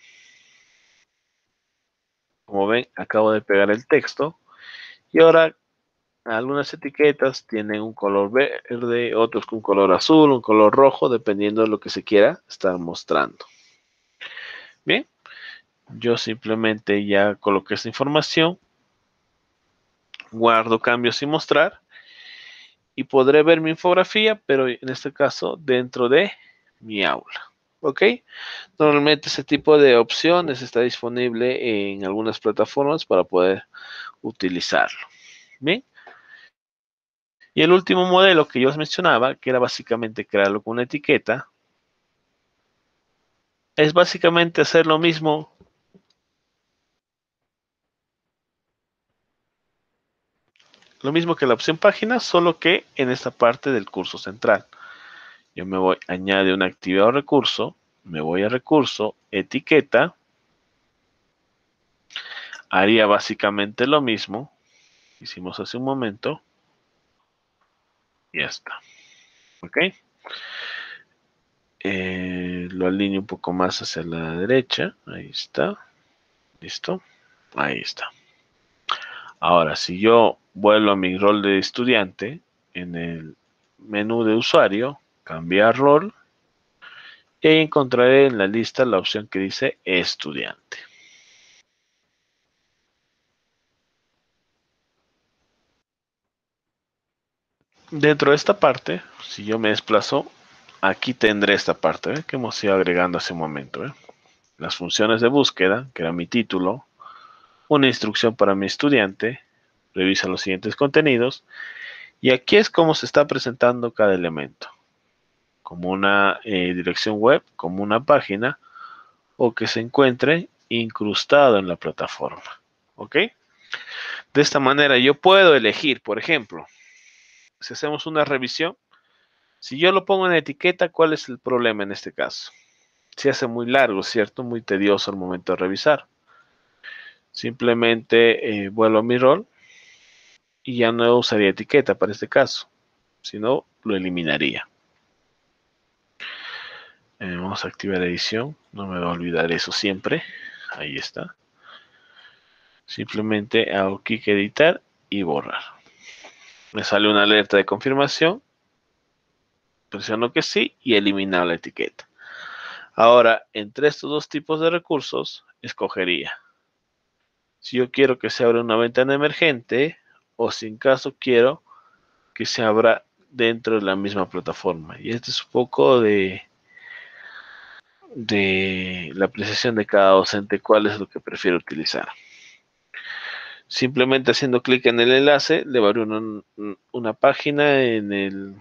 Speaker 1: Como ven, acabo de pegar el texto y ahora algunas etiquetas tienen un color verde, otros con un color azul, un color rojo, dependiendo de lo que se quiera estar mostrando. Bien, yo simplemente ya coloqué esta información, guardo cambios y mostrar y podré ver mi infografía, pero en este caso dentro de mi aula. ¿Ok? Normalmente ese tipo de opciones está disponible en algunas plataformas para poder utilizarlo. Bien. Y el último modelo que yo os mencionaba, que era básicamente crearlo con una etiqueta, es básicamente hacer lo mismo que la opción página, solo que en esta parte del curso central. Yo me voy, añade un activado recurso, me voy a recurso, etiqueta, haría básicamente lo mismo que hicimos hace un momento, y ya está. ¿Ok? Lo alineo un poco más hacia la derecha, ahí está, listo, ahí está. Ahora, si yo vuelvo a mi rol de estudiante, en el menú de usuario, cambiar rol, y ahí encontraré en la lista la opción que dice estudiante. Dentro de esta parte, si yo me desplazo, aquí tendré esta parte que hemos ido agregando hace un momento. Las funciones de búsqueda, que era mi título, una instrucción para mi estudiante, revisa los siguientes contenidos, y aquí es como se está presentando cada elemento, como una dirección web, como una página, o que se encuentre incrustado en la plataforma. ¿Ok? De esta manera yo puedo elegir, por ejemplo, si hacemos una revisión, si yo lo pongo en etiqueta, ¿cuál es el problema en este caso? se hace muy largo, ¿cierto? Muy tedioso al momento de revisar. Simplemente vuelvo a mi rol y ya no usaría etiqueta para este caso, sino lo eliminaría. Vamos a activar edición, no me va a olvidar eso siempre. Ahí está. Simplemente hago clic editar y borrar. Me sale una alerta de confirmación. Presiono que sí y elimino la etiqueta. Ahora, entre estos dos tipos de recursos, escogería si yo quiero que se abra una ventana emergente o si en caso quiero que se abra dentro de la misma plataforma. Y este es un poco de la apreciación de cada docente cuál es lo que prefiere utilizar. Simplemente haciendo clic en el enlace le va a abrir una página en el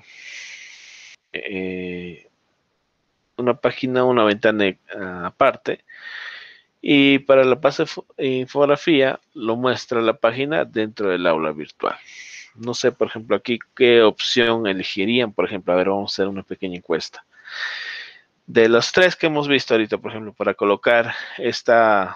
Speaker 1: una ventana aparte, y para la infografía lo muestra la página dentro del aula virtual. No sé, por ejemplo, aquí qué opción elegirían. Por ejemplo, a ver, vamos a hacer una pequeña encuesta. De los tres que hemos visto ahorita, por ejemplo, para colocar esta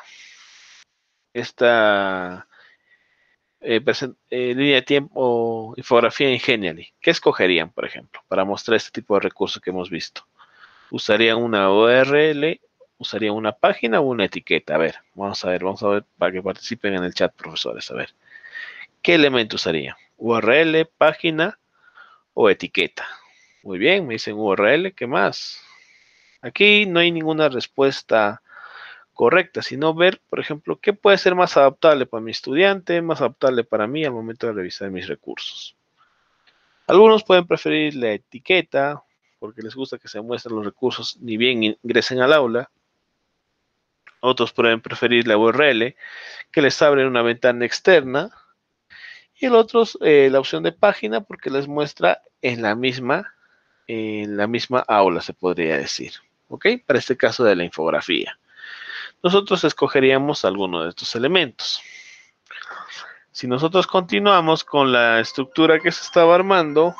Speaker 1: línea de tiempo o infografía en Genially, ¿qué escogerían, por ejemplo, para mostrar este tipo de recursos que hemos visto? ¿Usarían una URL? ¿Usarían una página o una etiqueta? A ver vamos a ver para que participen en el chat, profesores. A ver, ¿qué elemento usarían? ¿URL, página o etiqueta? Muy bien, me dicen URL, ¿qué más? Aquí no hay ninguna respuesta correcta, sino ver, por ejemplo, qué puede ser más adaptable para mi estudiante, más adaptable para mí al momento de revisar mis recursos. Algunos pueden preferir la etiqueta porque les gusta que se muestren los recursos ni bien ingresen al aula. Otros pueden preferir la URL que les abre una ventana externa. Y el otro, la opción de página, porque les muestra en la misma aula, se podría decir. ¿Ok? Para este caso de la infografía. Nosotros escogeríamos alguno de estos elementos. Si nosotros continuamos con la estructura que se estaba armando,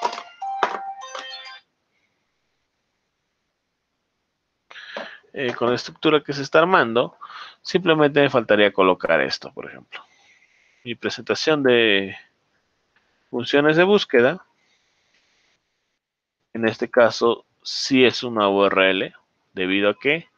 Speaker 1: simplemente me faltaría colocar esto, por ejemplo. Mi presentación de funciones de búsqueda, en este caso sí es una URL, debido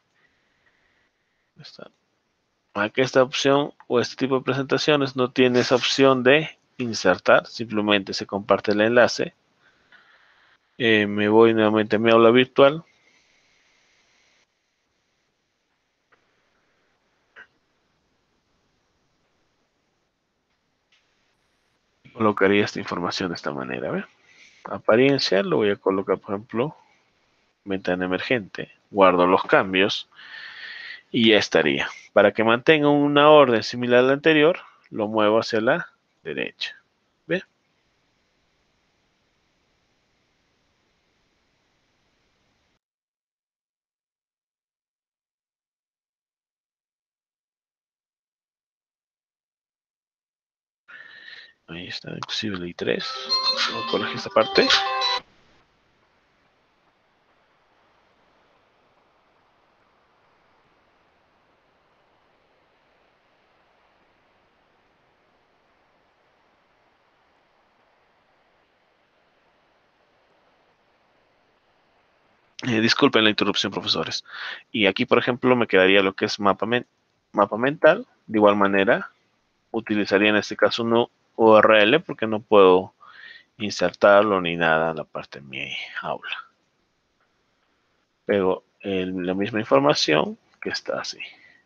Speaker 1: a que esta opción o este tipo de presentaciones no tiene esa opción de insertar, simplemente se comparte el enlace. Me voy nuevamente a mi aula virtual. Colocaría esta información de esta manera. ¿Ve? Apariencia, lo voy a colocar, por ejemplo, ventana emergente. Guardo los cambios y ya estaría. Para que mantenga una orden similar a la anterior, lo muevo hacia la derecha. ¿Ve? Ahí está, inclusive el I3. Voy a corregir esta parte. Disculpen la interrupción, profesores. Y aquí, por ejemplo, me quedaría lo que es mapa mental. De igual manera, utilizaría en este caso una URL porque no puedo insertarlo ni nada en la parte de mi aula. Pego la misma información que está así.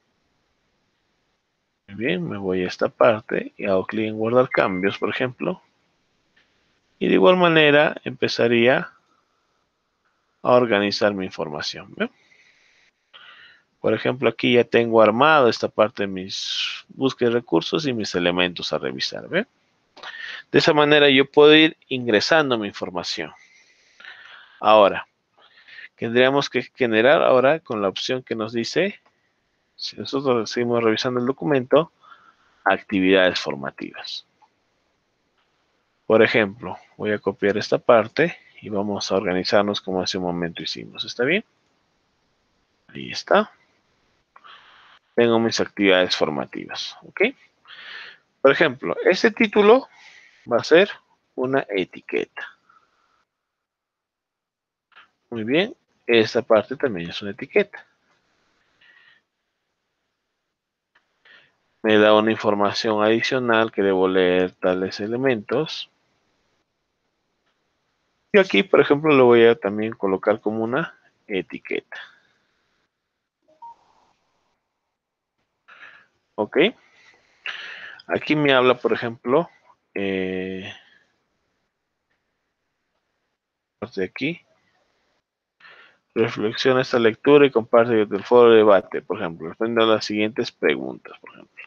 Speaker 1: Muy bien, me voy a esta parte y hago clic en guardar cambios, por ejemplo. Y de igual manera empezaría a organizar mi información. ¿Ve? Por ejemplo, aquí ya tengo armado esta parte de mis búsquedas de recursos y mis elementos a revisar. ¿Ve? De esa manera yo puedo ir ingresando mi información. Ahora, tendríamos que generar ahora con la opción que nos dice, si nosotros seguimos revisando el documento, actividades formativas. Por ejemplo, voy a copiar esta parte y vamos a organizarnos como hace un momento hicimos. ¿Está bien? Ahí está. Tengo mis actividades formativas. ¿Ok? Por ejemplo, este título va a ser una etiqueta. Muy bien. Esta parte también es una etiqueta. Me da una información adicional que debo leer tales elementos. Y aquí, por ejemplo, lo voy a también colocar como una etiqueta. ¿Ok? Aquí me habla, por ejemplo, de aquí. Reflexiona esta lectura y comparte desde el foro de debate, por ejemplo. Responde a las siguientes preguntas, por ejemplo.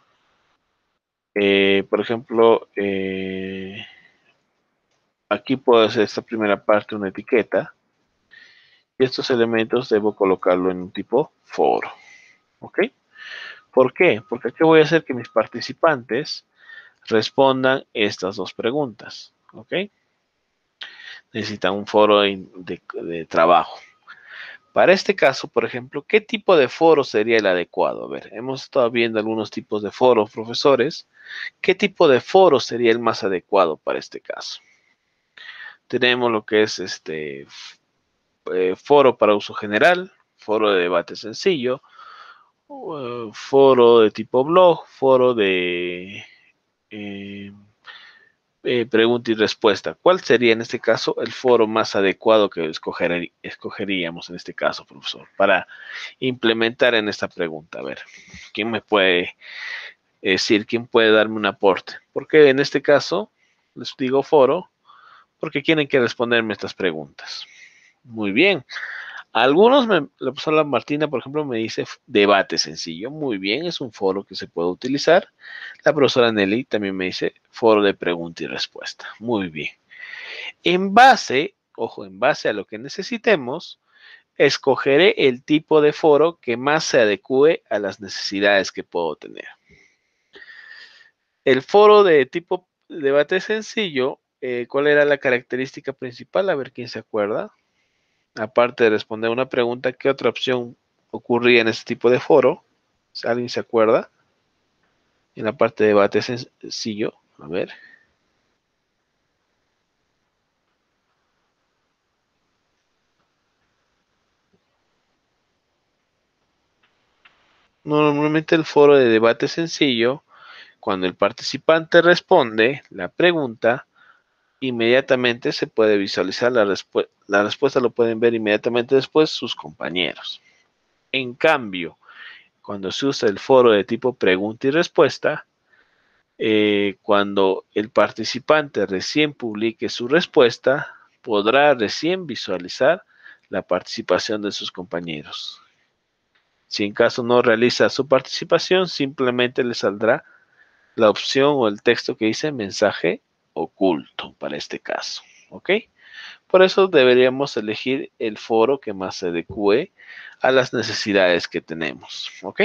Speaker 1: Aquí puedo hacer esta primera parte una etiqueta. Y estos elementos debo colocarlo en un tipo foro. ¿Ok? ¿Por qué? Porque aquí voy a hacer que mis participantes respondan estas dos preguntas. ¿Ok? Necesitan un foro de trabajo. Para este caso, por ejemplo, ¿qué tipo de foro sería el adecuado? A ver, hemos estado viendo algunos tipos de foros, profesores. ¿Qué tipo de foro sería el más adecuado para este caso? Tenemos lo que es foro para uso general, foro de debate sencillo, foro de tipo blog, foro de eh, pregunta y respuesta. ¿Cuál sería en este caso el foro más adecuado que escogeríamos en este caso, profesor, para implementar en esta pregunta? A ver, ¿quién me puede decir, quién puede darme un aporte? Porque en este caso les digo foro porque quieren que responderme estas preguntas. Muy bien. La profesora Martina, por ejemplo, me dice debate sencillo. Muy bien, es un foro que se puede utilizar. La profesora Nelly también me dice foro de pregunta y respuesta. Muy bien. En base, ojo, en base a lo que necesitemos, escogeré el tipo de foro que más se adecue a las necesidades que puedo tener. El foro de tipo debate sencillo, ¿cuál era la característica principal? A ver quién se acuerda. Aparte de responder una pregunta, ¿qué otra opción ocurría en este tipo de foro? Si alguien se acuerda. En la parte de debate sencillo. A ver. Normalmente el foro de debate sencillo, cuando el participante responde la pregunta, inmediatamente se puede visualizar la respuesta, lo pueden ver inmediatamente después sus compañeros. En cambio, cuando se usa el foro de tipo pregunta y respuesta, cuando el participante recién publique su respuesta, podrá recién visualizar la participación de sus compañeros. Si en caso no realiza su participación, simplemente le saldrá la opción o el texto que dice mensaje oculto para este caso. ¿Ok? Por eso deberíamos elegir el foro que más se adecue a las necesidades que tenemos. ¿Ok?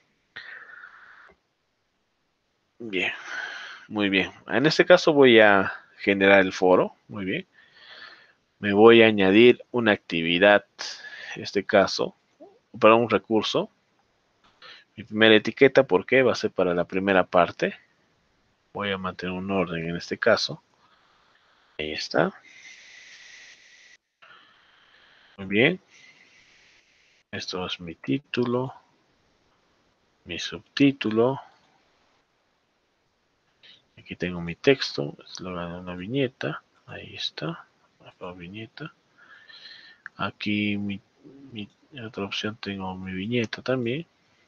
Speaker 1: Bien, muy bien. En este caso voy a generar el foro. Muy bien. Me voy a añadir una actividad, en este caso, para un recurso. Mi primera etiqueta, ¿por qué? Va a ser para la primera parte. Voy a mantener un orden en este caso. Ahí está. Muy bien. Esto es mi título, mi subtítulo. Aquí tengo mi texto, es una viñeta. Ahí está, la viñeta. Aquí en otra opción tengo mi viñeta también.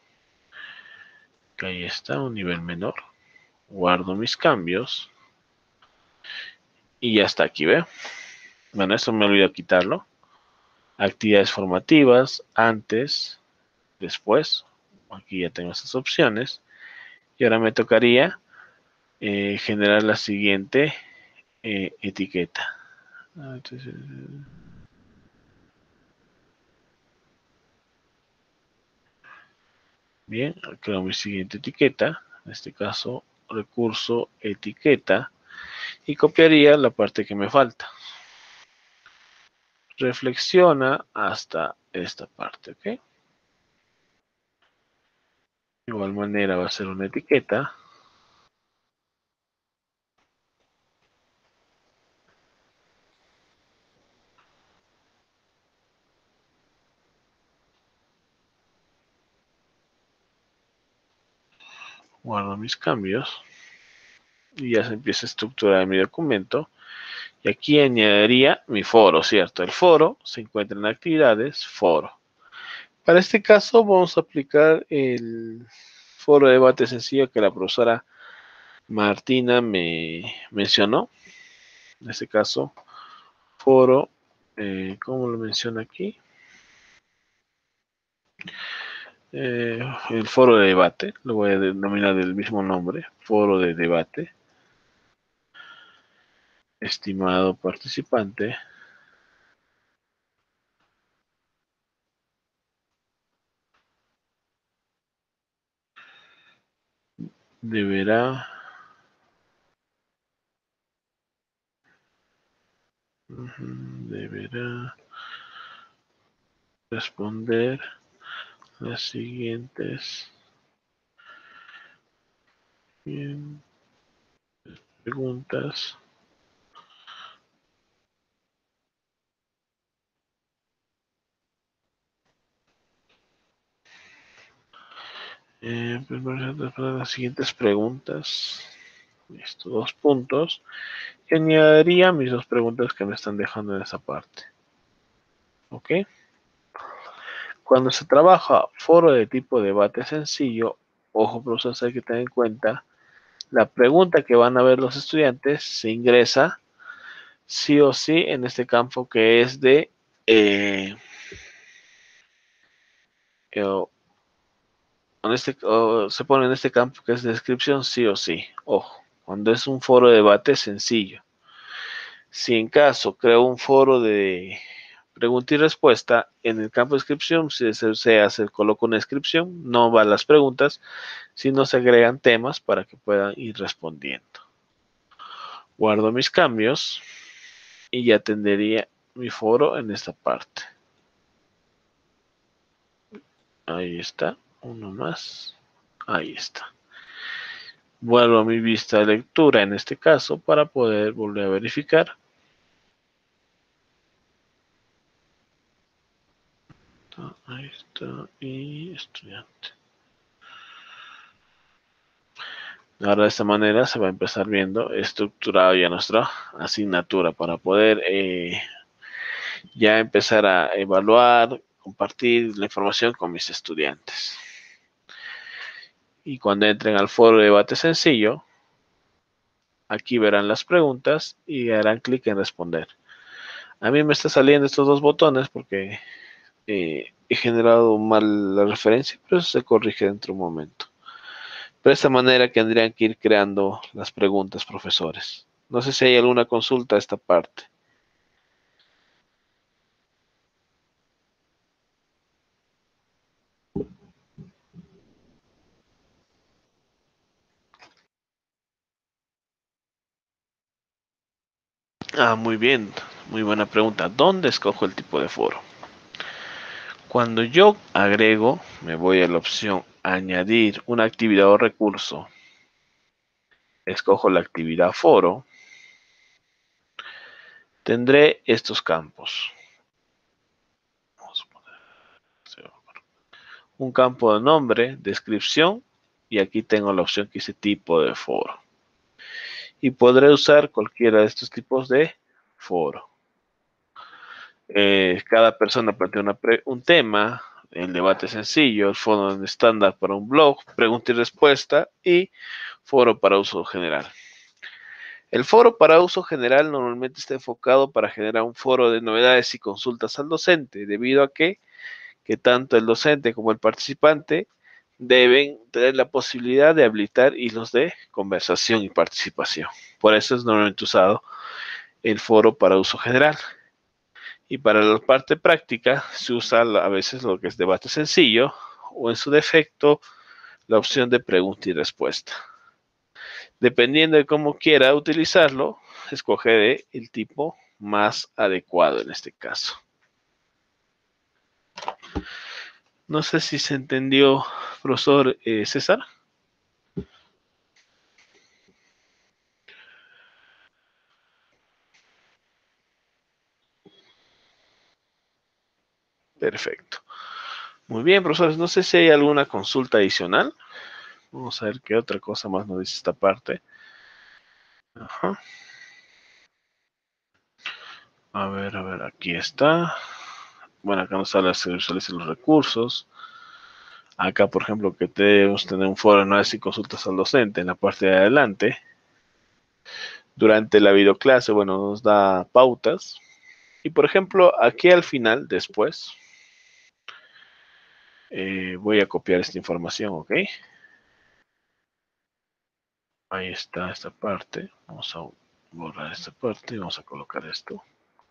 Speaker 1: Que ahí está, un nivel menor. Guardo mis cambios. Y ya está aquí, ¿ve? Bueno, esto me olvidó quitarlo. Actividades formativas, antes, después. Aquí ya tengo estas opciones. Y ahora me tocaría generar la siguiente etiqueta. Entonces, bien, creo mi siguiente etiqueta. En este caso, recurso etiqueta. Y copiaría la parte que me falta. Reflexiona hasta esta parte, ¿ok? De igual manera va a ser una etiqueta. Guardo mis cambios. Y ya se empieza a estructurar mi documento. Y aquí añadiría mi foro, ¿cierto? El foro se encuentra en actividades, foro. Para este caso vamos a aplicar el foro de debate sencillo que la profesora Martina me mencionó. En este caso, foro, ¿cómo lo menciona aquí? El foro de debate, lo voy a denominar del mismo nombre, foro de debate. Estimado participante, deberá responder las siguientes preguntas. Para las siguientes preguntas. Estos 2 puntos. Y añadiría mis 2 preguntas que me están dejando en esa parte. ¿Ok? Cuando se trabaja foro de tipo debate sencillo, ojo, profesores, hay que tener en cuenta la pregunta que van a ver los estudiantes se ingresa sí o sí en este campo que es de se pone en este campo que es descripción sí o sí. Ojo, cuando es un foro de debate sencillo. Si en caso creo un foro de pregunta y respuesta, en el campo de descripción se coloca una descripción, no van las preguntas, sino se agregan temas para que puedan ir respondiendo. Guardo mis cambios y ya tendría mi foro en esta parte. Ahí está, uno más. Ahí está. Vuelvo a mi vista de lectura en este caso para poder volver a verificar. Ahí está. Y estudiante. Ahora de esta manera se va a empezar viendo estructurado ya nuestra asignatura para poder ya empezar a evaluar, compartir la información con mis estudiantes. Y cuando entren al foro de debate sencillo, aquí verán las preguntas y harán clic en responder. A mí me está saliendo estos 2 botones porque he generado mal la referencia, pero eso se corrige dentro de un momento. De esta manera que tendrían que ir creando las preguntas, profesores. No sé si hay alguna consulta a esta parte. Muy bien, muy buena pregunta. ¿Dónde escojo el tipo de foro? Cuando yo agrego, me voy a la opción añadir una actividad o recurso. Escojo la actividad foro. Tendré estos campos. Vamos a poner un campo de nombre, descripción, y aquí tengo la opción que dice tipo de foro. Y podré usar cualquiera de estos tipos de foro. Cada persona plantea un tema, el debate sencillo, el foro estándar para un blog, pregunta y respuesta y foro para uso general. El foro para uso general normalmente está enfocado para generar un foro de novedades y consultas al docente, debido a que tanto el docente como el participante deben tener la posibilidad de habilitar hilos de conversación y participación. Por eso es normalmente usado el foro para uso general. Y para la parte práctica se usa a veces lo que es debate sencillo o en su defecto la opción de pregunta y respuesta. Dependiendo de cómo quiera utilizarlo, escogeré el tipo más adecuado en este caso. No sé si se entendió, profesor César. Perfecto. Muy bien, profesores. No sé si hay alguna consulta adicional. Vamos a ver qué otra cosa más nos dice esta parte. Ajá. A ver, aquí está. Bueno, acá nos habla de visualizar los recursos. Acá, por ejemplo, que debemos tener un foro de análisis y consultas al docente en la parte de adelante. Durante la videoclase, bueno, nos da pautas. Y, por ejemplo, aquí al final, después, voy a copiar esta información, ¿ok? Ahí está esta parte. Vamos a borrar esta parte y vamos a colocar esto.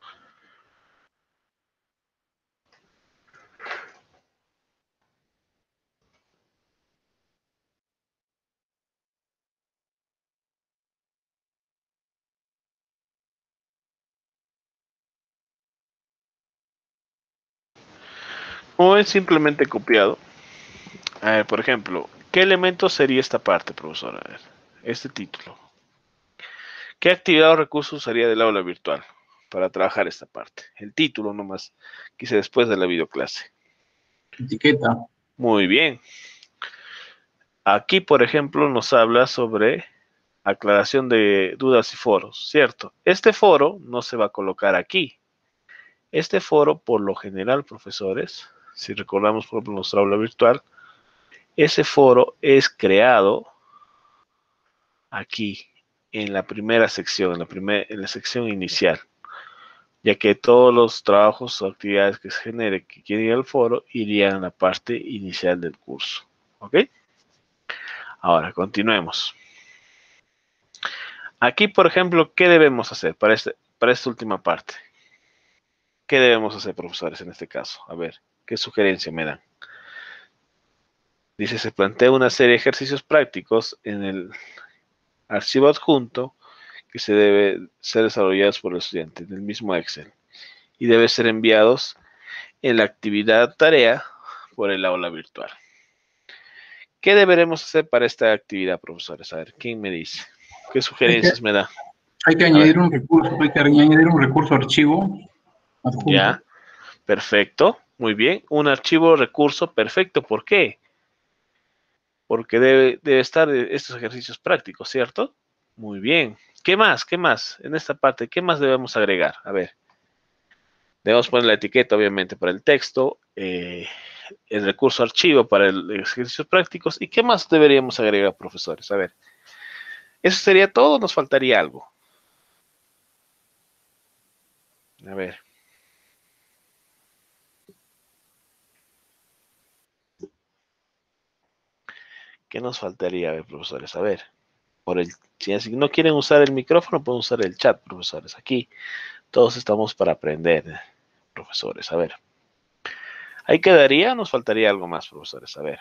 Speaker 1: O es simplemente copiado. A ver, por ejemplo, ¿qué elemento sería esta parte, profesor? A ver, este título. ¿Qué actividad o recurso usaría del aula virtual para trabajar esta parte? El título nomás, que hice después de la videoclase.
Speaker 2: Etiqueta.
Speaker 1: Muy bien. Aquí, por ejemplo, nos habla sobre aclaración de dudas y foros, ¿cierto? Este foro no se va a colocar aquí. Este foro, por lo general, profesores, si recordamos, por ejemplo, nuestra aula virtual, ese foro es creado aquí, en la primera sección, en la sección inicial, ya que todos los trabajos o actividades que se genere que quieren ir al foro irían a la parte inicial del curso. ¿Ok? Ahora, continuemos. Aquí, por ejemplo, ¿qué debemos hacer para esta última parte? ¿Qué debemos hacer, profesores, en este caso? A ver, ¿qué sugerencia me dan? Dice, se plantea una serie de ejercicios prácticos en el archivo adjunto que se debe ser desarrollados por el estudiante en el mismo Excel y debe ser enviados en la actividad tarea por el aula virtual. ¿Qué deberemos hacer para esta actividad, profesores? A ver, ¿quién me dice? ¿Qué
Speaker 2: Hay que,
Speaker 1: sugerencias me da?
Speaker 2: hay que
Speaker 1: A ver,
Speaker 2: añadir un recurso, hay que añadir un recurso archivo adjunto.
Speaker 1: ya, perfecto, muy bien. Un archivo recurso, perfecto. ¿Por qué? Porque debe estar estos ejercicios prácticos, ¿cierto? Muy bien. ¿Qué más? ¿Qué más? En esta parte, ¿qué más debemos agregar? A ver, debemos poner la etiqueta, obviamente, para el texto, el recurso archivo para los ejercicios prácticos. ¿Y qué más deberíamos agregar, profesores? A ver, ¿eso sería todo o nos faltaría algo? A ver, ¿qué nos faltaría? A ver, profesores, a ver. Si no quieren usar el micrófono, pueden usar el chat, profesores. Aquí todos estamos para aprender, profesores. A ver. Ahí quedaría, nos faltaría algo más, profesores. A ver.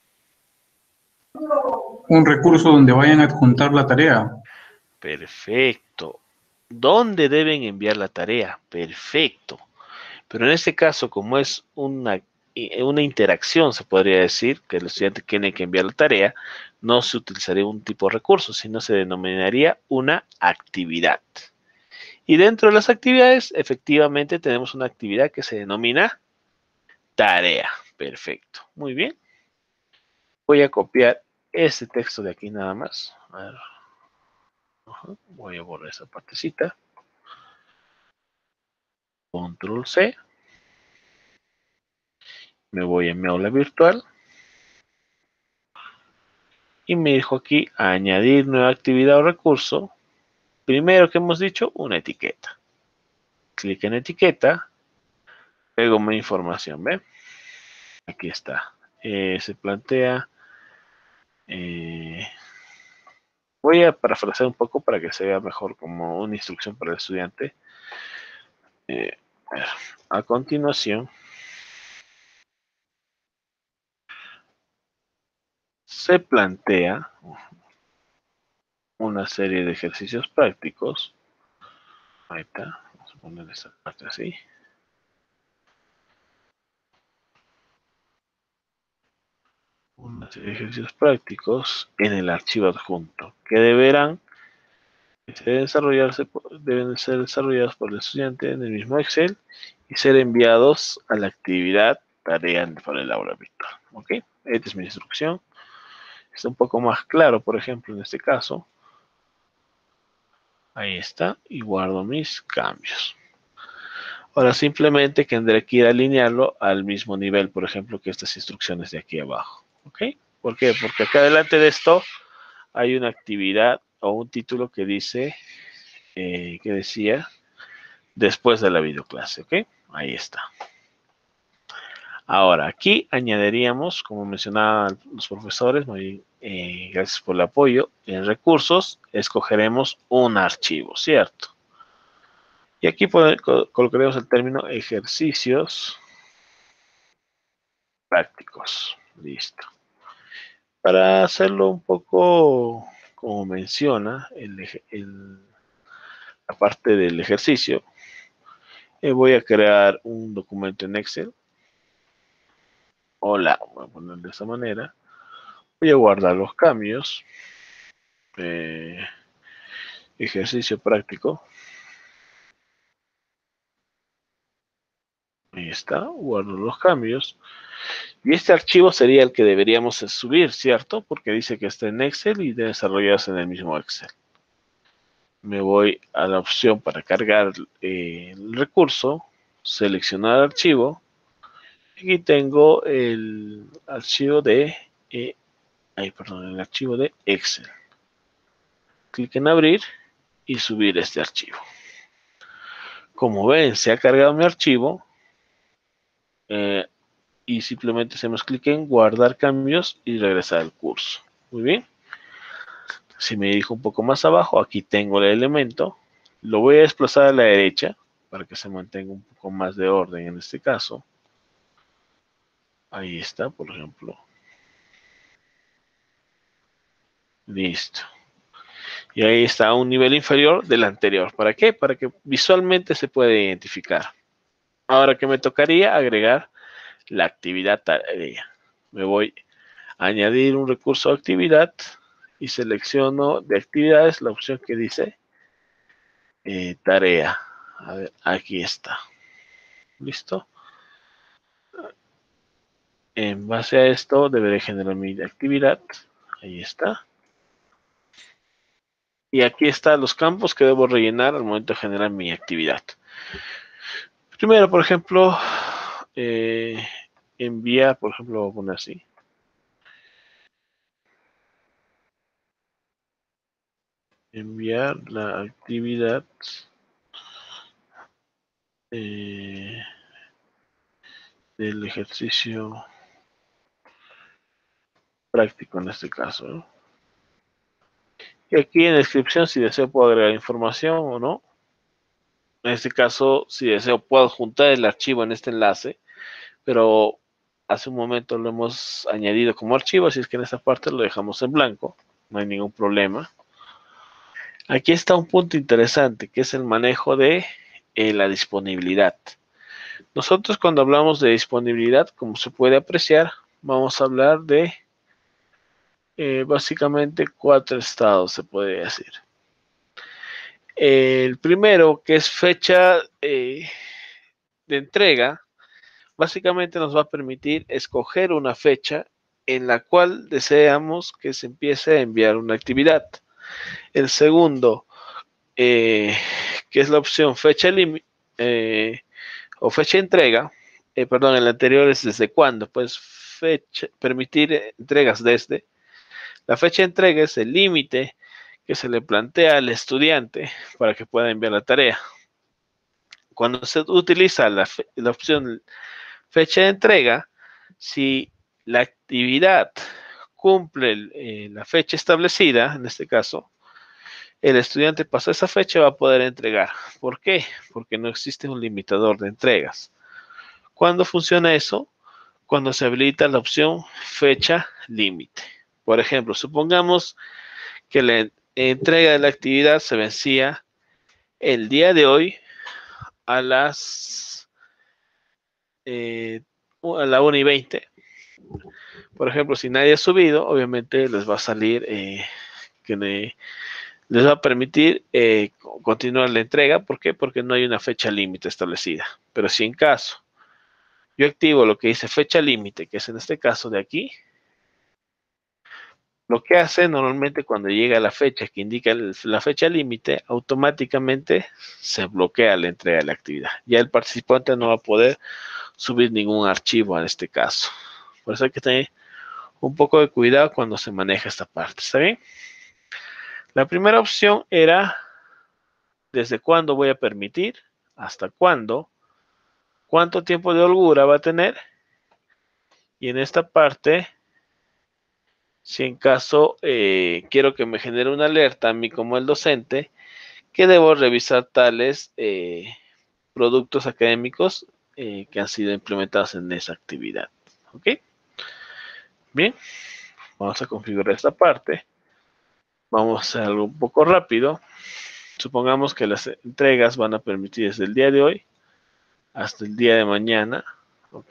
Speaker 2: Un recurso donde vayan a adjuntar la tarea.
Speaker 1: Perfecto. ¿Dónde deben enviar la tarea? Perfecto. Pero en este caso, como es una interacción, se podría decir, que el estudiante tiene que enviar la tarea, no se utilizaría un tipo de recurso, sino se denominaría una actividad. Y dentro de las actividades, efectivamente, tenemos una actividad que se denomina tarea. Perfecto. Muy bien. Voy a copiar este texto de aquí nada más. A ver. Voy a borrar esa partecita. Control C. Me voy a mi aula virtual. Y me dijo aquí añadir nueva actividad o recurso. Primero que hemos dicho, una etiqueta. Clic en etiqueta. Pego mi información. ¿Ve? Aquí está. Se plantea. Eh, Voy a parafrasear un poco para que se vea mejor como una instrucción para el estudiante. Eh, a continuación, se plantea una serie de ejercicios prácticos. Ahí está. Vamos a poner esta parte así. una serie de ejercicios prácticos en el archivo adjunto que deben ser desarrollados por el estudiante en el mismo Excel y ser enviados a la actividad tarea para el aula virtual. ¿Ok? Esta es mi instrucción. Está un poco más claro, por ejemplo, en este caso. Ahí está. Y guardo mis cambios. Ahora simplemente tendré que ir a alinearlo al mismo nivel, por ejemplo, que estas instrucciones de aquí abajo. ¿Ok? ¿Por qué? Porque acá delante de esto hay una actividad o un título que dice, que decía, después de la videoclase. ¿Ok? Ahí está. Ahora, aquí añadiríamos, como mencionaban los profesores, muy gracias por el apoyo, en recursos escogeremos un archivo, ¿cierto? Y aquí colocaremos el término ejercicios prácticos. Listo. Para hacerlo un poco como menciona la parte del ejercicio, voy a crear un documento en Excel. Hola, voy a poner de esta manera. Voy a guardar los cambios. Ejercicio práctico. Ahí está, guardo los cambios. Y este archivo sería el que deberíamos subir, ¿cierto? Porque dice que está en Excel y debe desarrollarse en el mismo Excel. Me voy a la opción para cargar el recurso, seleccionar archivo. Aquí tengo el archivo de, el archivo de Excel. Clic en abrir y subir este archivo. Como ven, se ha cargado mi archivo. Y simplemente hacemos clic en guardar cambios y regresar al curso. Muy bien. Si me dirijo un poco más abajo, aquí tengo el elemento. Lo voy a desplazar a la derecha para que se mantenga un poco más de orden en este caso. Ahí está, por ejemplo. Listo. Y ahí está a un nivel inferior del anterior. ¿Para qué? Para que visualmente se pueda identificar. Ahora que me tocaría agregar la actividad tarea. Me voy a añadir un recurso de actividad y selecciono de actividades la opción que dice tarea. A ver, aquí está. ¿Listo? En base a esto deberé generar mi actividad. Ahí está. Y aquí están los campos que debo rellenar al momento de generar mi actividad. Primero, por ejemplo, enviar, por ejemplo, voy a poner así. Enviar la actividad del ejercicio práctico en este caso, ¿no? Y aquí en la descripción, si deseo, puedo agregar información o no. En este caso, si deseo, puedo adjuntar el archivo en este enlace, pero hace un momento lo hemos añadido como archivo, así es que en esta parte lo dejamos en blanco, no hay ningún problema. Aquí está un punto interesante, que es el manejo de la disponibilidad. Nosotros cuando hablamos de disponibilidad, como se puede apreciar, vamos a hablar de básicamente 4 estados, se puede decir. El primero, que es fecha de entrega, básicamente nos va a permitir escoger una fecha en la cual deseamos que se empiece a enviar una actividad. El segundo, que es la opción fecha límite o fecha entrega, perdón, el anterior es desde cuándo, pues permitir entregas desde. La fecha de entrega es el límite que se le plantea al estudiante para que pueda enviar la tarea. Cuando se utiliza la opción fecha de entrega, si la actividad cumple la fecha establecida, en este caso, el estudiante pasa esa fecha y va a poder entregar. ¿Por qué? Porque no existe un limitador de entregas. ¿Cuándo funciona eso? Cuando se habilita la opción fecha límite. Por ejemplo, supongamos que la entrega de la actividad se vencía el día de hoy a las a la 1:20. Por ejemplo, si nadie ha subido, obviamente les va a salir les va a permitir continuar la entrega. ¿Por qué? Porque no hay una fecha límite establecida. Pero si en caso yo activo lo que dice fecha límite, que es en este caso de aquí, lo que hace normalmente cuando llega la fecha que indica la fecha límite, automáticamente se bloquea la entrega de la actividad. Ya el participante no va a poder subir ningún archivo en este caso. Por eso hay que tener un poco de cuidado cuando se maneja esta parte. ¿Está bien? La primera opción era desde cuándo voy a permitir, hasta cuándo, cuánto tiempo de holgura va a tener. Y en esta parte, si en caso quiero que me genere una alerta a mí como el docente, que debo revisar tales productos académicos que han sido implementados en esa actividad. ¿Ok? Bien, vamos a configurar esta parte. Vamos a hacer algo un poco rápido. Supongamos que las entregas van a permitir desde el día de hoy hasta el día de mañana. ¿Ok?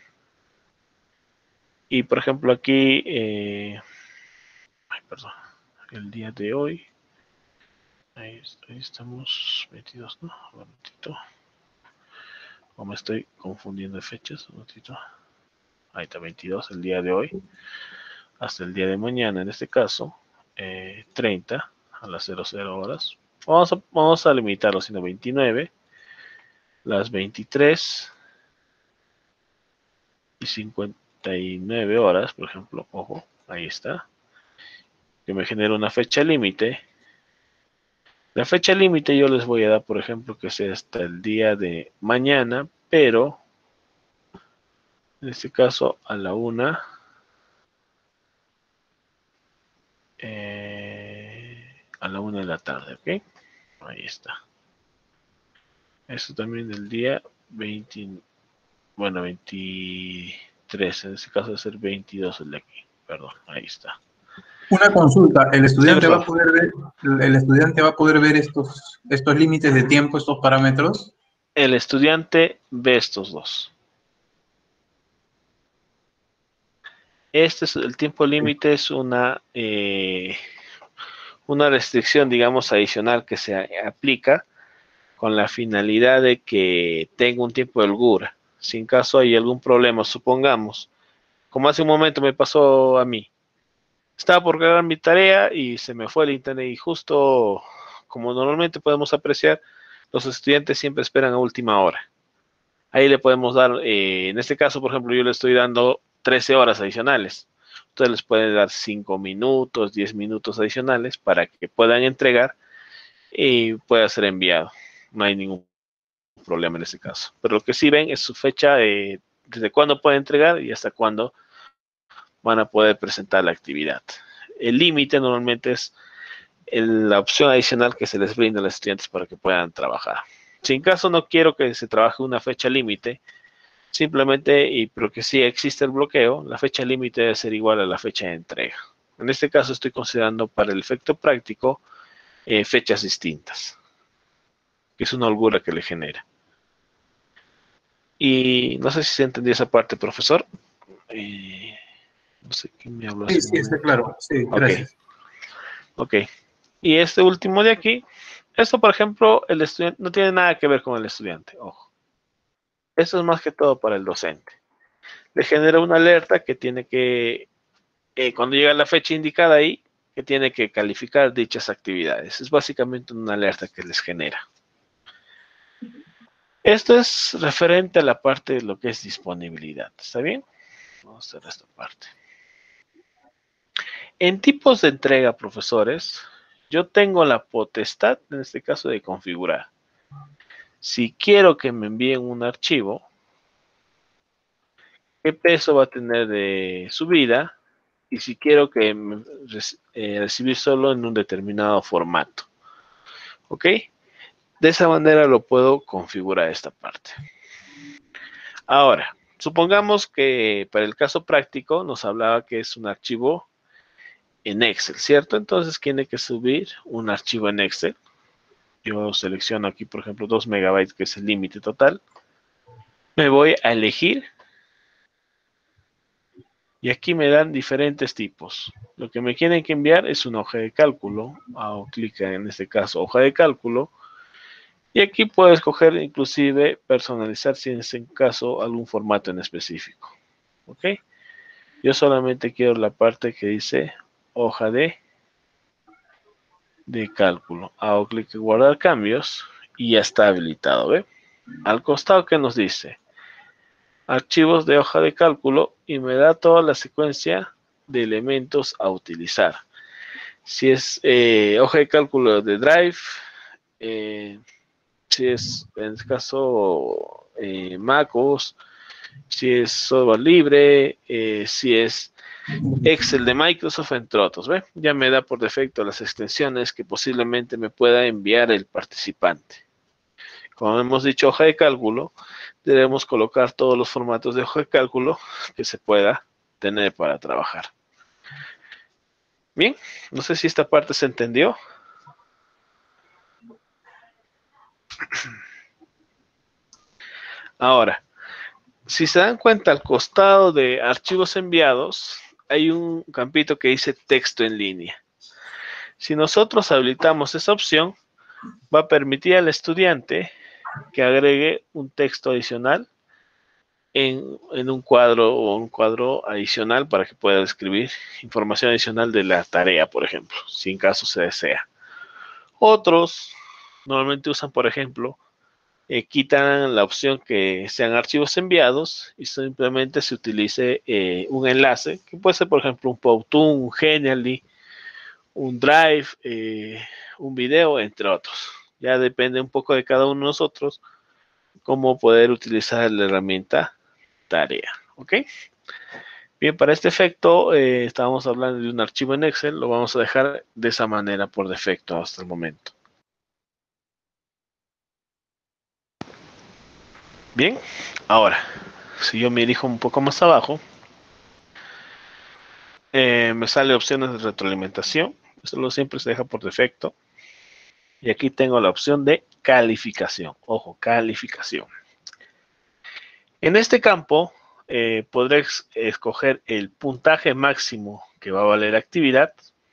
Speaker 1: Y por ejemplo aquí, perdón, el día de hoy, ahí estamos, 22, ¿no? Un momentito. O me estoy confundiendo de fechas, un momentito. Ahí está, 22, el día de hoy, hasta el día de mañana, en este caso, 30 a las 00 horas. Vamos a limitarlo, sino 29, las 23 y 59 horas, por ejemplo, ojo, ahí está, que me genera una fecha límite. La fecha límite yo les voy a dar, por ejemplo, que sea hasta el día de mañana, pero en este caso a la 1, a la 1 de la tarde, ¿ok? Ahí está. Esto también del día 20, bueno, 23, en este caso debe ser 22 el de aquí, perdón, ahí está.
Speaker 2: Una consulta,
Speaker 1: Sí, profesor.
Speaker 2: el estudiante va a poder ver estos límites de tiempo, estos parámetros.
Speaker 1: El estudiante ve estos dos. Este es el tiempo límite, es una restricción, digamos, adicional que se aplica con la finalidad de que tenga un tiempo de holgura. Si en caso hay algún problema, supongamos, como hace un momento me pasó a mí, estaba por cargar mi tarea y se me fue el internet y justo como normalmente podemos apreciar, los estudiantes siempre esperan a última hora. Ahí le podemos dar, en este caso, por ejemplo, yo le estoy dando 13 horas adicionales. Ustedes les pueden dar 5 minutos, 10 minutos adicionales para que puedan entregar y pueda ser enviado. No hay ningún problema en este caso. Pero lo que sí ven es su fecha, desde cuándo pueden entregar y hasta cuándo van a poder presentar la actividad. El límite normalmente es la opción adicional que se les brinda a los estudiantes para que puedan trabajar. Si en caso no quiero que se trabaje una fecha límite, simplemente, pero que sí existe el bloqueo, la fecha límite debe ser igual a la fecha de entrega. En este caso estoy considerando para el efecto práctico fechas distintas, que es una holgura que le genera. Y no sé si se entendió esa parte, profesor. No sé quién me habló
Speaker 2: Sí,
Speaker 1: hace un
Speaker 2: sí, está
Speaker 1: momento.
Speaker 2: claro. Sí,
Speaker 1: Ok,
Speaker 2: gracias.
Speaker 1: ok. Y este último de aquí, esto por ejemplo, el estudiante no tiene nada que ver con el estudiante, ojo. Esto es más que todo para el docente. Le genera una alerta que tiene que, cuando llega la fecha indicada ahí, que tiene que calificar dichas actividades. Es básicamente una alerta que les genera. Esto es referente a la parte de lo que es disponibilidad. ¿Está bien? Vamos a hacer esta parte. En tipos de entrega, profesores, yo tengo la potestad, en este caso, de configurar. Si quiero que me envíen un archivo, qué peso va a tener de subida y si quiero que recibir solo en un determinado formato. ¿Ok? De esa manera lo puedo configurar esta parte. Ahora, supongamos que para el caso práctico nos hablaba que es un archivo en Excel, ¿cierto? Entonces tiene que subir un archivo en Excel. Yo selecciono aquí, por ejemplo, 2 megabytes, que es el límite total. Me voy a elegir Y aquí me dan diferentes tipos. Lo que me quieren que enviar es una hoja de cálculo. Hago clic en este caso, hoja de cálculo. Y aquí puedo escoger inclusive personalizar si es en caso algún formato en específico. ¿Ok? Yo solamente quiero la parte que dice hoja de cálculo. Hago clic en guardar cambios y ya está habilitado. ¿Ve? Al costado que nos dice archivos de hoja de cálculo y me da toda la secuencia de elementos a utilizar. Si es hoja de cálculo de Drive, si es en este caso MacOS, si es software libre, si es Excel de Microsoft, entre otros. ¿Ve? Ya me da por defecto las extensiones que posiblemente me pueda enviar el participante. Como hemos dicho, hoja de cálculo, debemos colocar todos los formatos de hoja de cálculo que se pueda tener para trabajar. Bien, no sé si esta parte se entendió. Ahora, si se dan cuenta, al costado de archivos enviados, hay un campito que dice texto en línea. Si nosotros habilitamos esa opción, va a permitir al estudiante que agregue un texto adicional en un cuadro o un cuadro adicional para que pueda escribir información adicional de la tarea, por ejemplo, si en caso se desea. Otros normalmente usan, por ejemplo, quitan la opción que sean archivos enviados y simplemente se utilice un enlace, que puede ser, por ejemplo, un Powtoon, un Genially, un Drive, un video, entre otros. Ya depende un poco de cada uno de nosotros cómo poder utilizar la herramienta tarea. ¿Ok? Bien, para este efecto estábamos hablando de un archivo en Excel, lo vamos a dejar de esa manera por defecto hasta el momento. Bien, ahora, si yo me dirijo un poco más abajo, me sale opciones de retroalimentación. Eso siempre se deja por defecto. Y aquí tengo la opción de calificación. Ojo, calificación. En este campo podré escoger el puntaje máximo que va a valer la actividad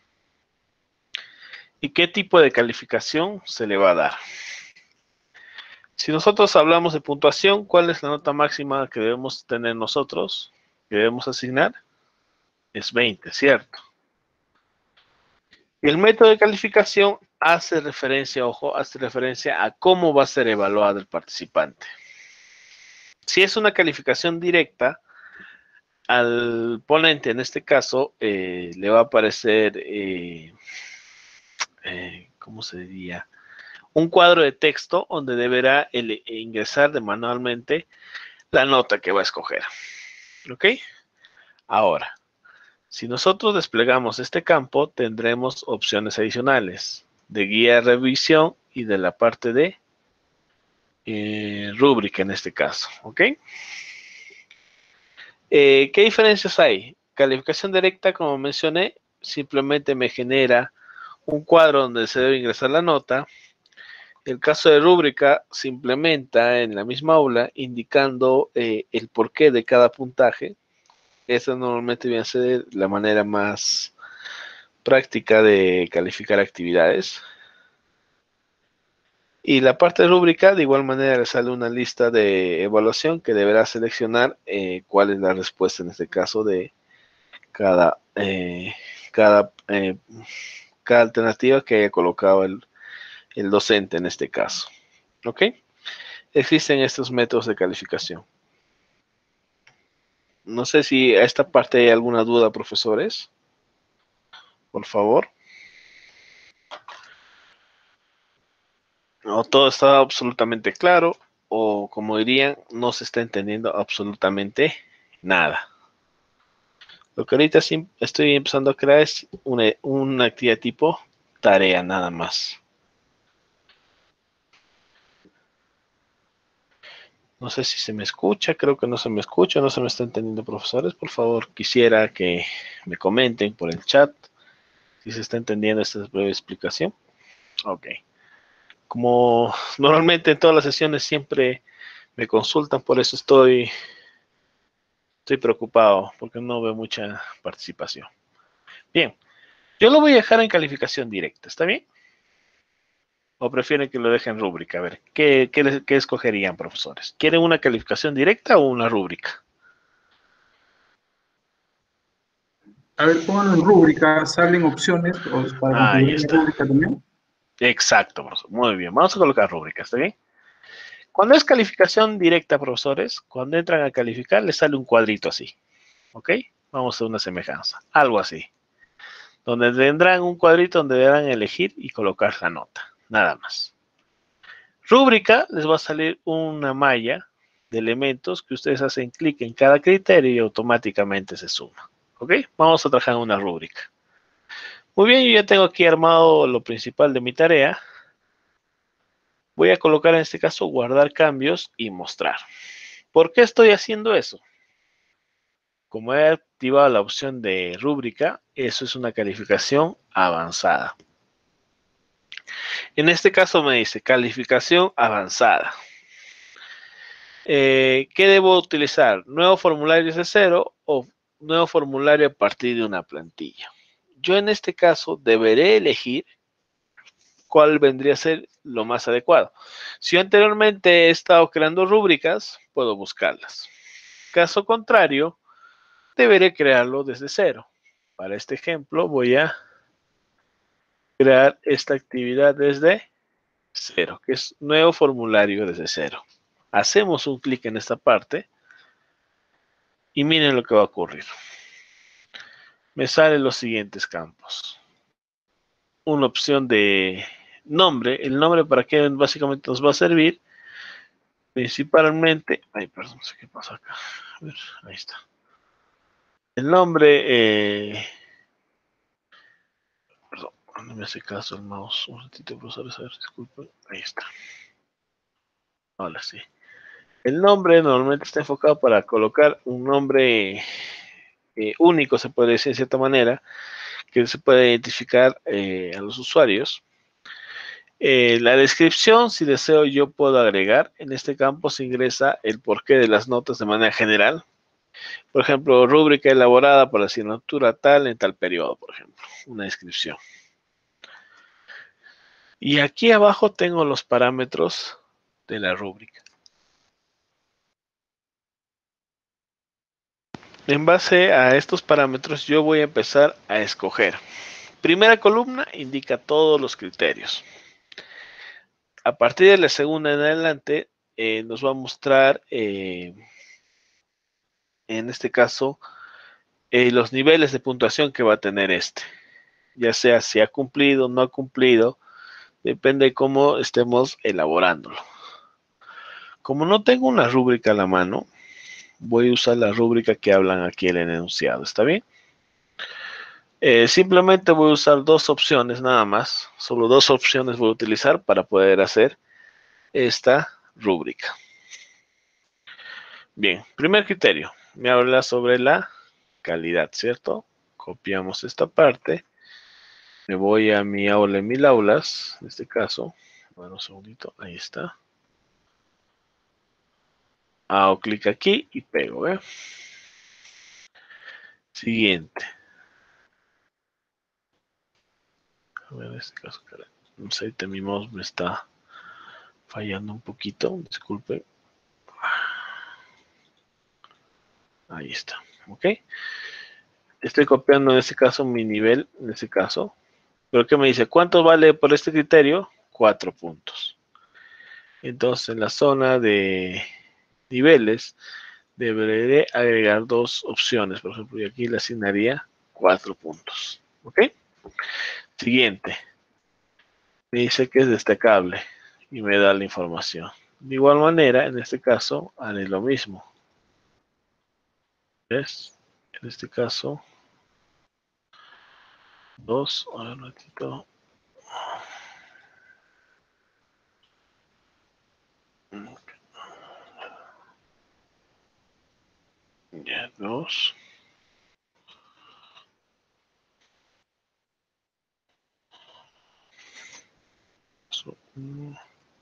Speaker 1: y qué tipo de calificación se le va a dar. Si nosotros hablamos de puntuación, ¿cuál es la nota máxima que debemos tener nosotros? Que debemos asignar. Es 20, ¿cierto? Y el método de calificación hace referencia, ojo, hace referencia a cómo va a ser evaluado el participante. Si es una calificación directa, al ponente, en este caso, le va a aparecer, ¿cómo se diría? Un cuadro de texto donde deberá ingresar manualmente la nota que va a escoger. ¿Ok? Ahora, si nosotros desplegamos este campo, tendremos opciones adicionales de guía de revisión y de la parte de rúbrica en este caso. ¿Ok? ¿Qué diferencias hay? Calificación directa, como mencioné, simplemente me genera un cuadro donde se debe ingresar la nota. El caso de rúbrica se implementa en la misma aula indicando el porqué de cada puntaje. Esa normalmente viene a ser la manera más práctica de calificar actividades. Y la parte de rúbrica, de igual manera, le sale una lista de evaluación que deberá seleccionar cuál es la respuesta en este caso de cada, cada, cada alternativa que haya colocado el docente en este caso. ¿Ok? Existen estos métodos de calificación. No sé si a esta parte hay alguna duda, profesores. Por favor. O todo está absolutamente claro, o como dirían, no se está entendiendo absolutamente nada. Lo que ahorita sí estoy empezando a crear es una actividad tipo tarea nada más. No sé si se me escucha, creo que no se me escucha, no se me está entendiendo, profesores. Por favor, quisiera que me comenten por el chat si se está entendiendo esta breve explicación. Ok. Como normalmente en todas las sesiones siempre me consultan, por eso estoy Estoy preocupado porque no veo mucha participación. Bien, yo lo voy a dejar en calificación directa, ¿está bien? ¿O prefieren que lo dejen rúbrica? A ver, ¿qué escogerían, profesores? ¿Quieren una calificación directa o una rúbrica?
Speaker 3: A ver, pónganlo en rúbrica, salen opciones para
Speaker 1: Ahí
Speaker 3: configurar la
Speaker 1: está.
Speaker 3: rúbrica también.
Speaker 1: Exacto, profesor. Muy bien. Vamos a colocar rúbrica, ¿está bien? Cuando es calificación directa, profesores, cuando entran a calificar, les sale un cuadrito así. ¿Ok? Vamos a hacer una semejanza. Algo así. Donde tendrán un cuadrito donde deberán elegir y colocar la nota. Nada más. Rúbrica, les va a salir una malla de elementos que ustedes hacen clic en cada criterio y automáticamente se suma. ¿Ok? Vamos a trabajar en una rúbrica. Muy bien, yo ya tengo aquí armado lo principal de mi tarea. Voy a colocar en este caso guardar cambios y mostrar. ¿Por qué estoy haciendo eso? Como he activado la opción de rúbrica, eso es una calificación avanzada. En este caso me dice calificación avanzada. ¿Qué debo utilizar? ¿Nuevo formulario de cero o nuevo formulario a partir de una plantilla? Yo en este caso deberé elegir cuál vendría a ser lo más adecuado. Si yo anteriormente he estado creando rúbricas, puedo buscarlas. Caso contrario, deberé crearlo desde cero. Para este ejemplo voy a crear esta actividad desde cero, que es nuevo formulario desde cero. Hacemos un clic en esta parte y miren lo que va a ocurrir. Me salen los siguientes campos. Una opción de nombre. El nombre para qué básicamente nos va a servir. Principalmente. Ay, perdón, no sé qué pasa acá. A ver, ahí está. El nombre. Perdón, no me hace caso el mouse. Un ratito, profesores, a ver, disculpen. Ahí está. Ahora sí. El nombre normalmente está enfocado para colocar un nombre único, se puede decir de cierta manera, que se puede identificar a los usuarios. La descripción, si deseo, yo puedo agregar. En este campo se ingresa el porqué de las notas de manera general. Por ejemplo, rúbrica elaborada por la asignatura tal en tal periodo, por ejemplo. Una descripción. Y aquí abajo tengo los parámetros de la rúbrica. En base a estos parámetros, yo voy a empezar a escoger. Primera columna indica todos los criterios. A partir de la segunda en adelante, nos va a mostrar, en este caso, los niveles de puntuación que va a tener este. Ya sea si ha cumplido o no ha cumplido, depende de cómo estemos elaborándolo. Como no tengo una rúbrica a la mano, voy a usar la rúbrica que hablan aquí en el enunciado. ¿Está bien? Simplemente voy a usar dos opciones nada más. Solo dos opciones voy a utilizar para poder hacer esta rúbrica. Bien, primer criterio. Me habla sobre la calidad, ¿cierto? Copiamos esta parte. Me voy a mi aula en mil aulas, en este caso. Bueno, un segundito, ahí está. Hago clic aquí y pego, ¿eh? Siguiente. A ver, en este caso, no sé, mi mouse me está fallando un poquito, disculpe. Ahí está, ¿ok? Estoy copiando en este caso mi nivel, en este caso. Pero ¿qué me dice? ¿Cuánto vale por este criterio? 4 puntos. Entonces, en la zona de niveles, deberé agregar dos opciones. Por ejemplo, y aquí le asignaría 4 puntos. ¿Ok? Siguiente. Me dice que es destacable y me da la información. De igual manera, en este caso, haré lo mismo. ¿Ves? En este caso, 2. A ver, un ratito. Ya, 2.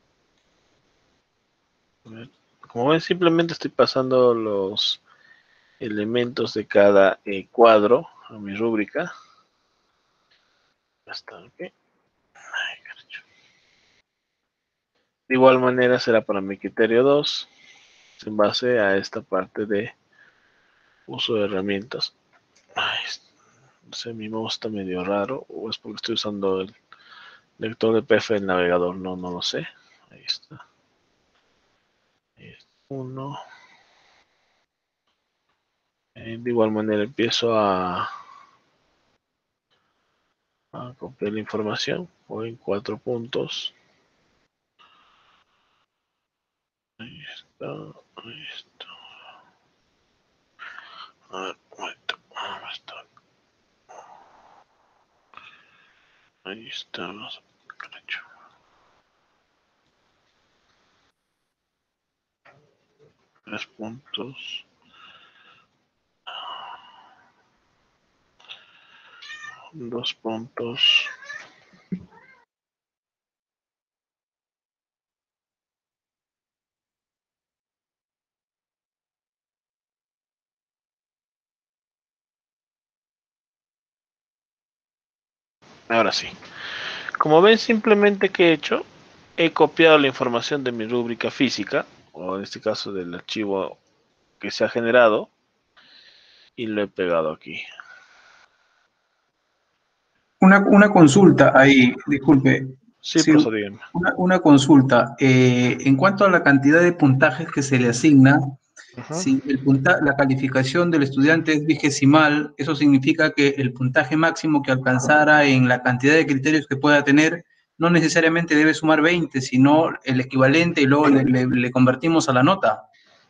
Speaker 1: A ver. Como ven, simplemente estoy pasando los elementos de cada cuadro a mi rúbrica. Ya está, ok. De igual manera será para mi criterio 2, en base a esta parte de uso de herramientas. No sé, mi mouse está medio raro, o es porque estoy usando el lector de PDF del navegador, no lo sé. Ahí está. Ahí está. 1. De igual manera empiezo a copiar la información. Voy en 4 puntos. Ahí está. Ahí está. A ver, un momento. ¿Dónde está? Ahí está. Vamos a 3 puntos. 2 puntos. Ahora sí. Como ven, simplemente que he hecho, he copiado la información de mi rúbrica física, o en este caso del archivo que se ha generado, y lo he pegado aquí.
Speaker 3: Una consulta ahí, disculpe.
Speaker 1: Sí,
Speaker 3: Sí,
Speaker 1: profesor, dígame.
Speaker 3: una consulta. En cuanto a la cantidad de puntajes que se le asigna, si la calificación del estudiante es vigesimal, eso significa que el puntaje máximo que alcanzara en la cantidad de criterios que pueda tener no necesariamente debe sumar 20, sino el equivalente y luego le convertimos a la nota.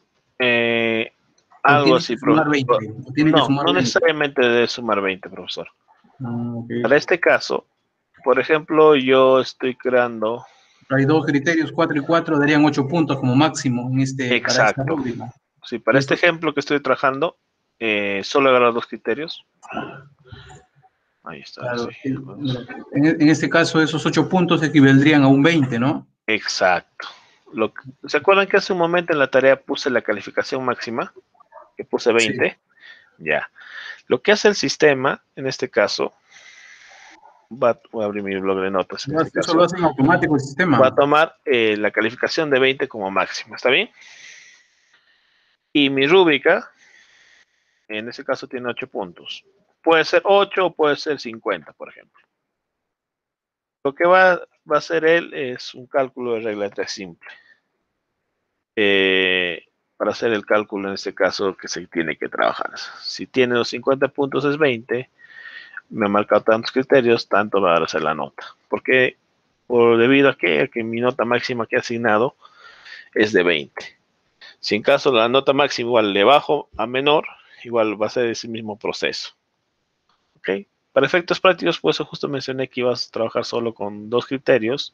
Speaker 3: O
Speaker 1: Algo
Speaker 3: tiene
Speaker 1: así,
Speaker 3: que sumar
Speaker 1: profesor.
Speaker 3: 20. O tiene que sumar
Speaker 1: No
Speaker 3: 20.
Speaker 1: necesariamente debe sumar 20, profesor.
Speaker 3: Okay.
Speaker 1: Para este caso, por ejemplo, yo estoy creando...
Speaker 3: Hay dos criterios, 4 y 4, darían 8 puntos como máximo para esta
Speaker 1: Exacto.
Speaker 3: rúbrica.
Speaker 1: Sí, para este ejemplo que estoy trabajando, solo he agarrado 2 criterios. Ahí está, ahora
Speaker 3: Claro,
Speaker 1: sí.
Speaker 3: en este caso, esos 8 puntos equivaldrían a un 20, ¿no?
Speaker 1: Exacto. ¿Se acuerdan que hace un momento en la tarea puse la calificación máxima? Que puse 20. Sí. Ya. Lo que hace el sistema, en este caso, voy a abrir mi blog de notas. En este
Speaker 3: Eso
Speaker 1: caso,
Speaker 3: lo hace en automático el sistema.
Speaker 1: Va a tomar la calificación de 20 como máxima. ¿Está bien? Y mi rúbrica, en este caso, tiene 8 puntos. Puede ser 8 o puede ser 50, por ejemplo. Lo que va a hacer él es un cálculo de regla de 3 simple. Para hacer el cálculo en este caso que se tiene que trabajar. Si tiene los 50 puntos es 20, me ha marcado tantos criterios, tanto va a hacer la nota. Porque debido a que mi nota máxima que he asignado es de 20. Si en caso la nota máxima igual de bajo a menor, igual va a ser ese mismo proceso. ¿Ok? Para efectos prácticos, pues justo mencioné que ibas a trabajar solo con 2 criterios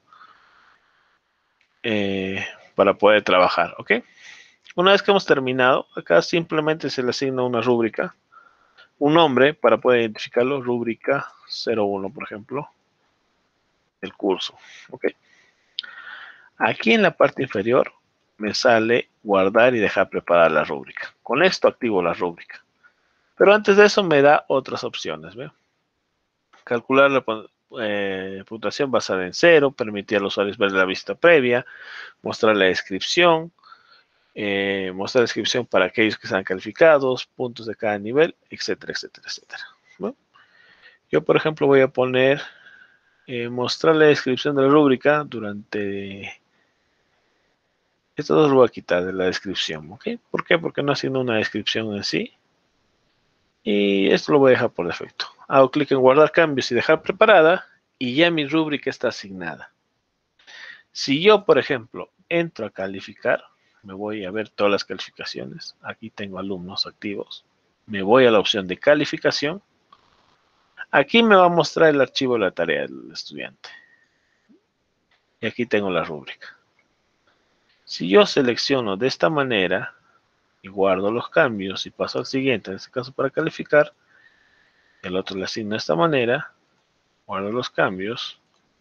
Speaker 1: para poder trabajar. ¿Ok? Una vez que hemos terminado, acá simplemente se le asigna una rúbrica, un nombre para poder identificarlo, rúbrica 01, por ejemplo, el curso. ¿Ok? Aquí en la parte inferior me sale guardar y dejar preparada la rúbrica. Con esto activo la rúbrica. Pero antes de eso me da otras opciones. ¿Ve? Calcular la puntuación basada en 0, permitir a los usuarios ver la vista previa, mostrar la descripción, mostrar la descripción para aquellos que sean calificados, puntos de cada nivel, etcétera, etcétera, etcétera. ¿No? Yo, por ejemplo, voy a poner mostrar la descripción de la rúbrica durante... Esto lo voy a quitar de la descripción, ¿ok? ¿Por qué? Porque no haciendo una descripción en sí. Y esto lo voy a dejar por defecto. Hago clic en guardar cambios y dejar preparada y ya mi rúbrica está asignada. Si yo, por ejemplo, entro a calificar, me voy a ver todas las calificaciones. Aquí tengo alumnos activos. Me voy a la opción de calificación. Aquí me va a mostrar el archivo de la tarea del estudiante. Y aquí tengo la rúbrica. Si yo selecciono de esta manera y guardo los cambios y paso al siguiente, en este caso para calificar, el otro le asigno de esta manera, guardo los cambios,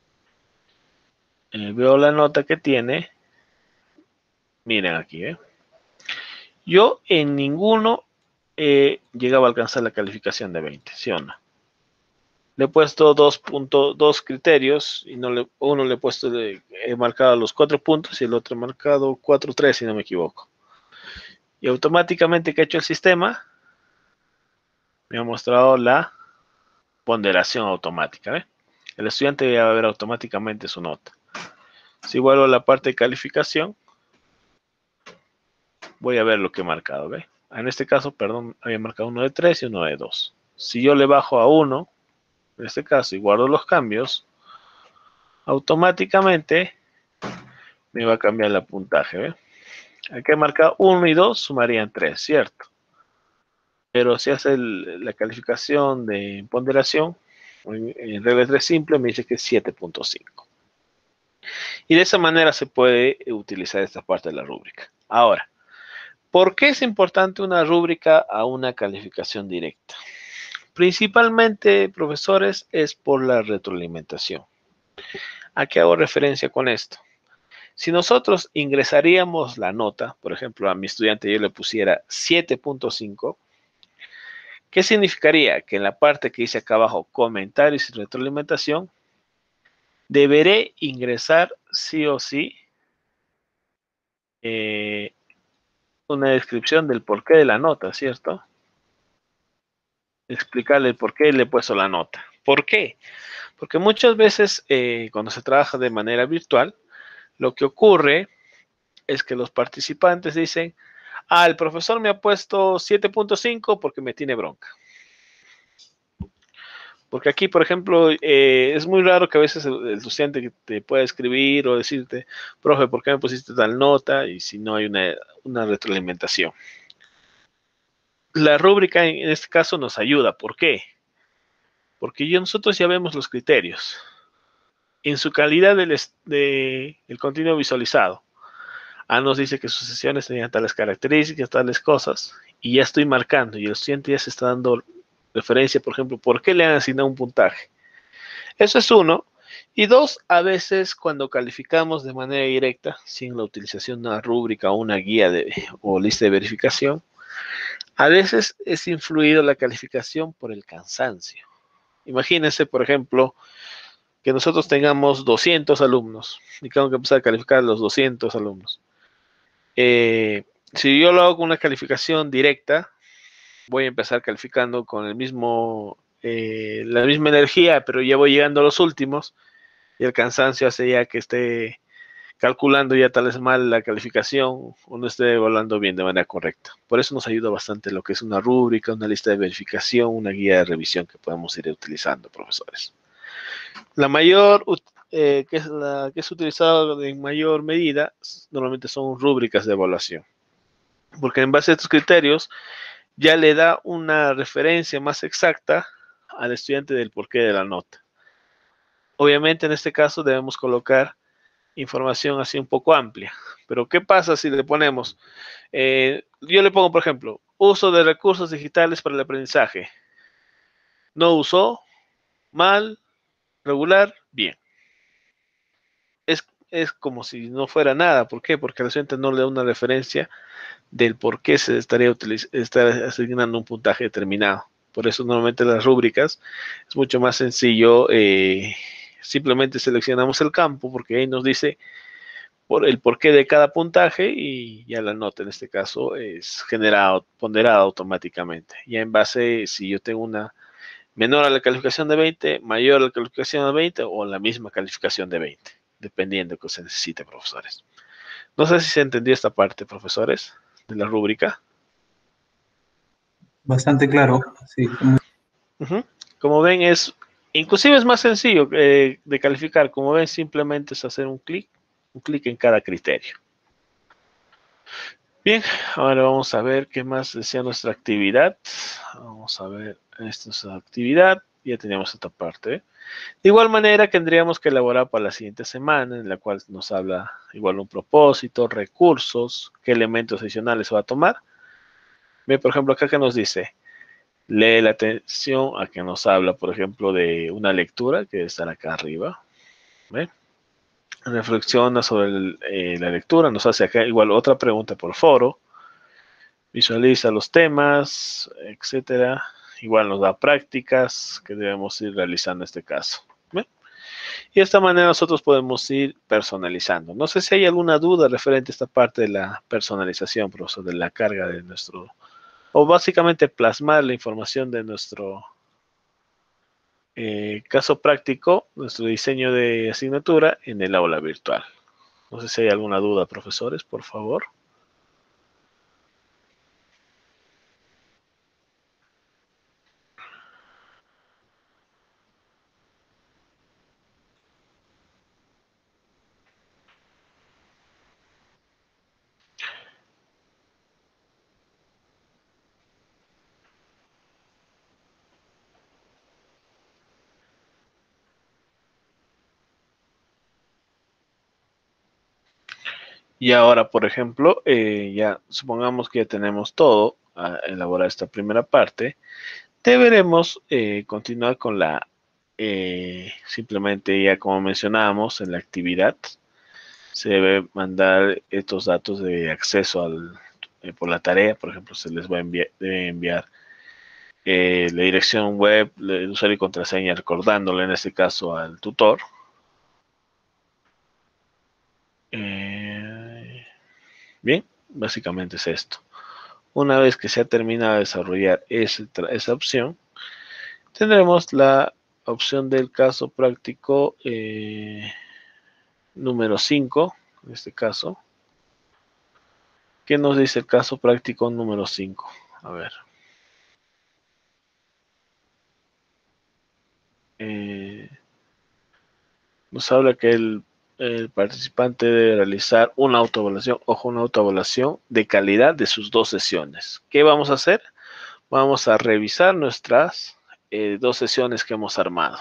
Speaker 1: veo la nota que tiene, miren aquí, yo en ninguno llegaba a alcanzar la calificación de 20, ¿sí o no? Le he puesto 2 criterios y uno le he puesto, he marcado los 4 puntos y el otro he marcado 4-3, si no me equivoco. Y automáticamente que ha hecho el sistema, me ha mostrado la ponderación automática, ¿ve? El estudiante ya va a ver automáticamente su nota. Si vuelvo a la parte de calificación, voy a ver lo que he marcado, ¿ve? En este caso, perdón, había marcado uno de 3 y uno de 2. Si yo le bajo a 1, en este caso, y guardo los cambios, automáticamente me va a cambiar el puntaje, ¿ve? Aquí he marcado 1 y 2, sumarían 3, ¿cierto? Pero si hace la calificación de ponderación, en regla 3 simple, me dice que es 7.5. Y de esa manera se puede utilizar esta parte de la rúbrica. Ahora, ¿por qué es importante una rúbrica a una calificación directa? Principalmente, profesores, es por la retroalimentación. ¿A qué hago referencia con esto? Si nosotros ingresaríamos la nota, por ejemplo, a mi estudiante yo le pusiera 7.5, ¿qué significaría? Que en la parte que dice acá abajo, comentarios y retroalimentación, deberé ingresar sí o sí una descripción del porqué de la nota, ¿cierto? Explicarle el por qué le he puesto la nota. ¿Por qué? Porque muchas veces cuando se trabaja de manera virtual, lo que ocurre es que los participantes dicen, el profesor me ha puesto 7.5 porque me tiene bronca. Porque aquí, por ejemplo, es muy raro que a veces el docente te pueda escribir o decirte, profe, ¿por qué me pusiste tal nota? Y si no hay una retroalimentación. La rúbrica en este caso nos ayuda. ¿Por qué? Porque nosotros ya vemos los criterios. En su calidad del contenido visualizado. Nos dice que sus sesiones tenían tales características, tales cosas, y ya estoy marcando, y el estudiante ya se está dando referencia, por ejemplo, ¿por qué le han asignado un puntaje? Eso es uno. Y dos, a veces cuando calificamos de manera directa, sin la utilización de una rúbrica o una guía o lista de verificación, a veces es influido la calificación por el cansancio. Imagínense, por ejemplo, que nosotros tengamos 200 alumnos y tengo que empezar a calificar a los 200 alumnos. Si yo lo hago con una calificación directa, voy a empezar calificando con la misma energía, pero ya voy llegando a los últimos y el cansancio hace ya que esté calculando ya tal vez mal la calificación o no esté evaluando bien de manera correcta. Por eso nos ayuda bastante lo que es una rúbrica, una lista de verificación, una guía de revisión que podemos ir utilizando, profesores. La mayor, que es utilizada en mayor medida, normalmente son rúbricas de evaluación. Porque en base a estos criterios ya le da una referencia más exacta al estudiante del porqué de la nota. Obviamente en este caso debemos colocar información así un poco amplia. Pero ¿qué pasa si le ponemos? Yo le pongo, por ejemplo, uso de recursos digitales para el aprendizaje. No usó, mal, regular, bien. Es como si no fuera nada. ¿Por qué? Porque el estudiante no le da una referencia del por qué se estaría asignando un puntaje determinado. Por eso normalmente las rúbricas es mucho más sencillo. Simplemente seleccionamos el campo porque ahí nos dice el porqué de cada puntaje y ya la nota en este caso es ponderada automáticamente. Ya en base, si yo tengo una menor a la calificación de 20, mayor a la calificación de 20 o la misma calificación de 20, dependiendo de lo que se necesite, profesores. No sé si se entendió esta parte, profesores, de la rúbrica.
Speaker 3: Bastante claro, sí.
Speaker 1: Como ven, inclusive es más sencillo de calificar. Como ven, simplemente es hacer un clic en cada criterio. Bien, ahora vamos a ver qué más decía nuestra actividad. Vamos a ver, esta es la actividad. Ya teníamos esta parte. De igual manera, tendríamos que elaborar para la siguiente semana, en la cual nos habla igual un propósito, recursos, qué elementos adicionales va a tomar. Ve, por ejemplo, acá que nos dice, lee la atención a que nos habla, por ejemplo, de una lectura, que debe estar acá arriba. ¿Ve? Reflexiona sobre la lectura, nos hace acá igual otra pregunta por foro. Visualiza los temas, etcétera. Igual nos da prácticas que debemos ir realizando en este caso. ¿Bien? Y de esta manera nosotros podemos ir personalizando. No sé si hay alguna duda referente a esta parte de la personalización, profesor, de la carga de nuestro, o básicamente plasmar la información de nuestro caso práctico, nuestro diseño de asignatura en el aula virtual. No sé si hay alguna duda, profesores, por favor. Y ahora, por ejemplo, ya supongamos que ya tenemos todo a elaborar esta primera parte, deberemos continuar con la, simplemente ya como mencionábamos en la actividad, se debe mandar estos datos de acceso por la tarea, por ejemplo, se les va a debe enviar la dirección web, el usuario y contraseña, recordándole en este caso al tutor. Bien, básicamente es esto. Una vez que se ha terminado de desarrollar esa opción, tendremos la opción del caso práctico número 5, en este caso. ¿Qué nos dice el caso práctico número 5? A ver. Nos habla que el participante debe realizar una autoevaluación, ojo, una autoevaluación de calidad de sus 2 sesiones. ¿Qué vamos a hacer? Vamos a revisar nuestras 2 sesiones que hemos armado.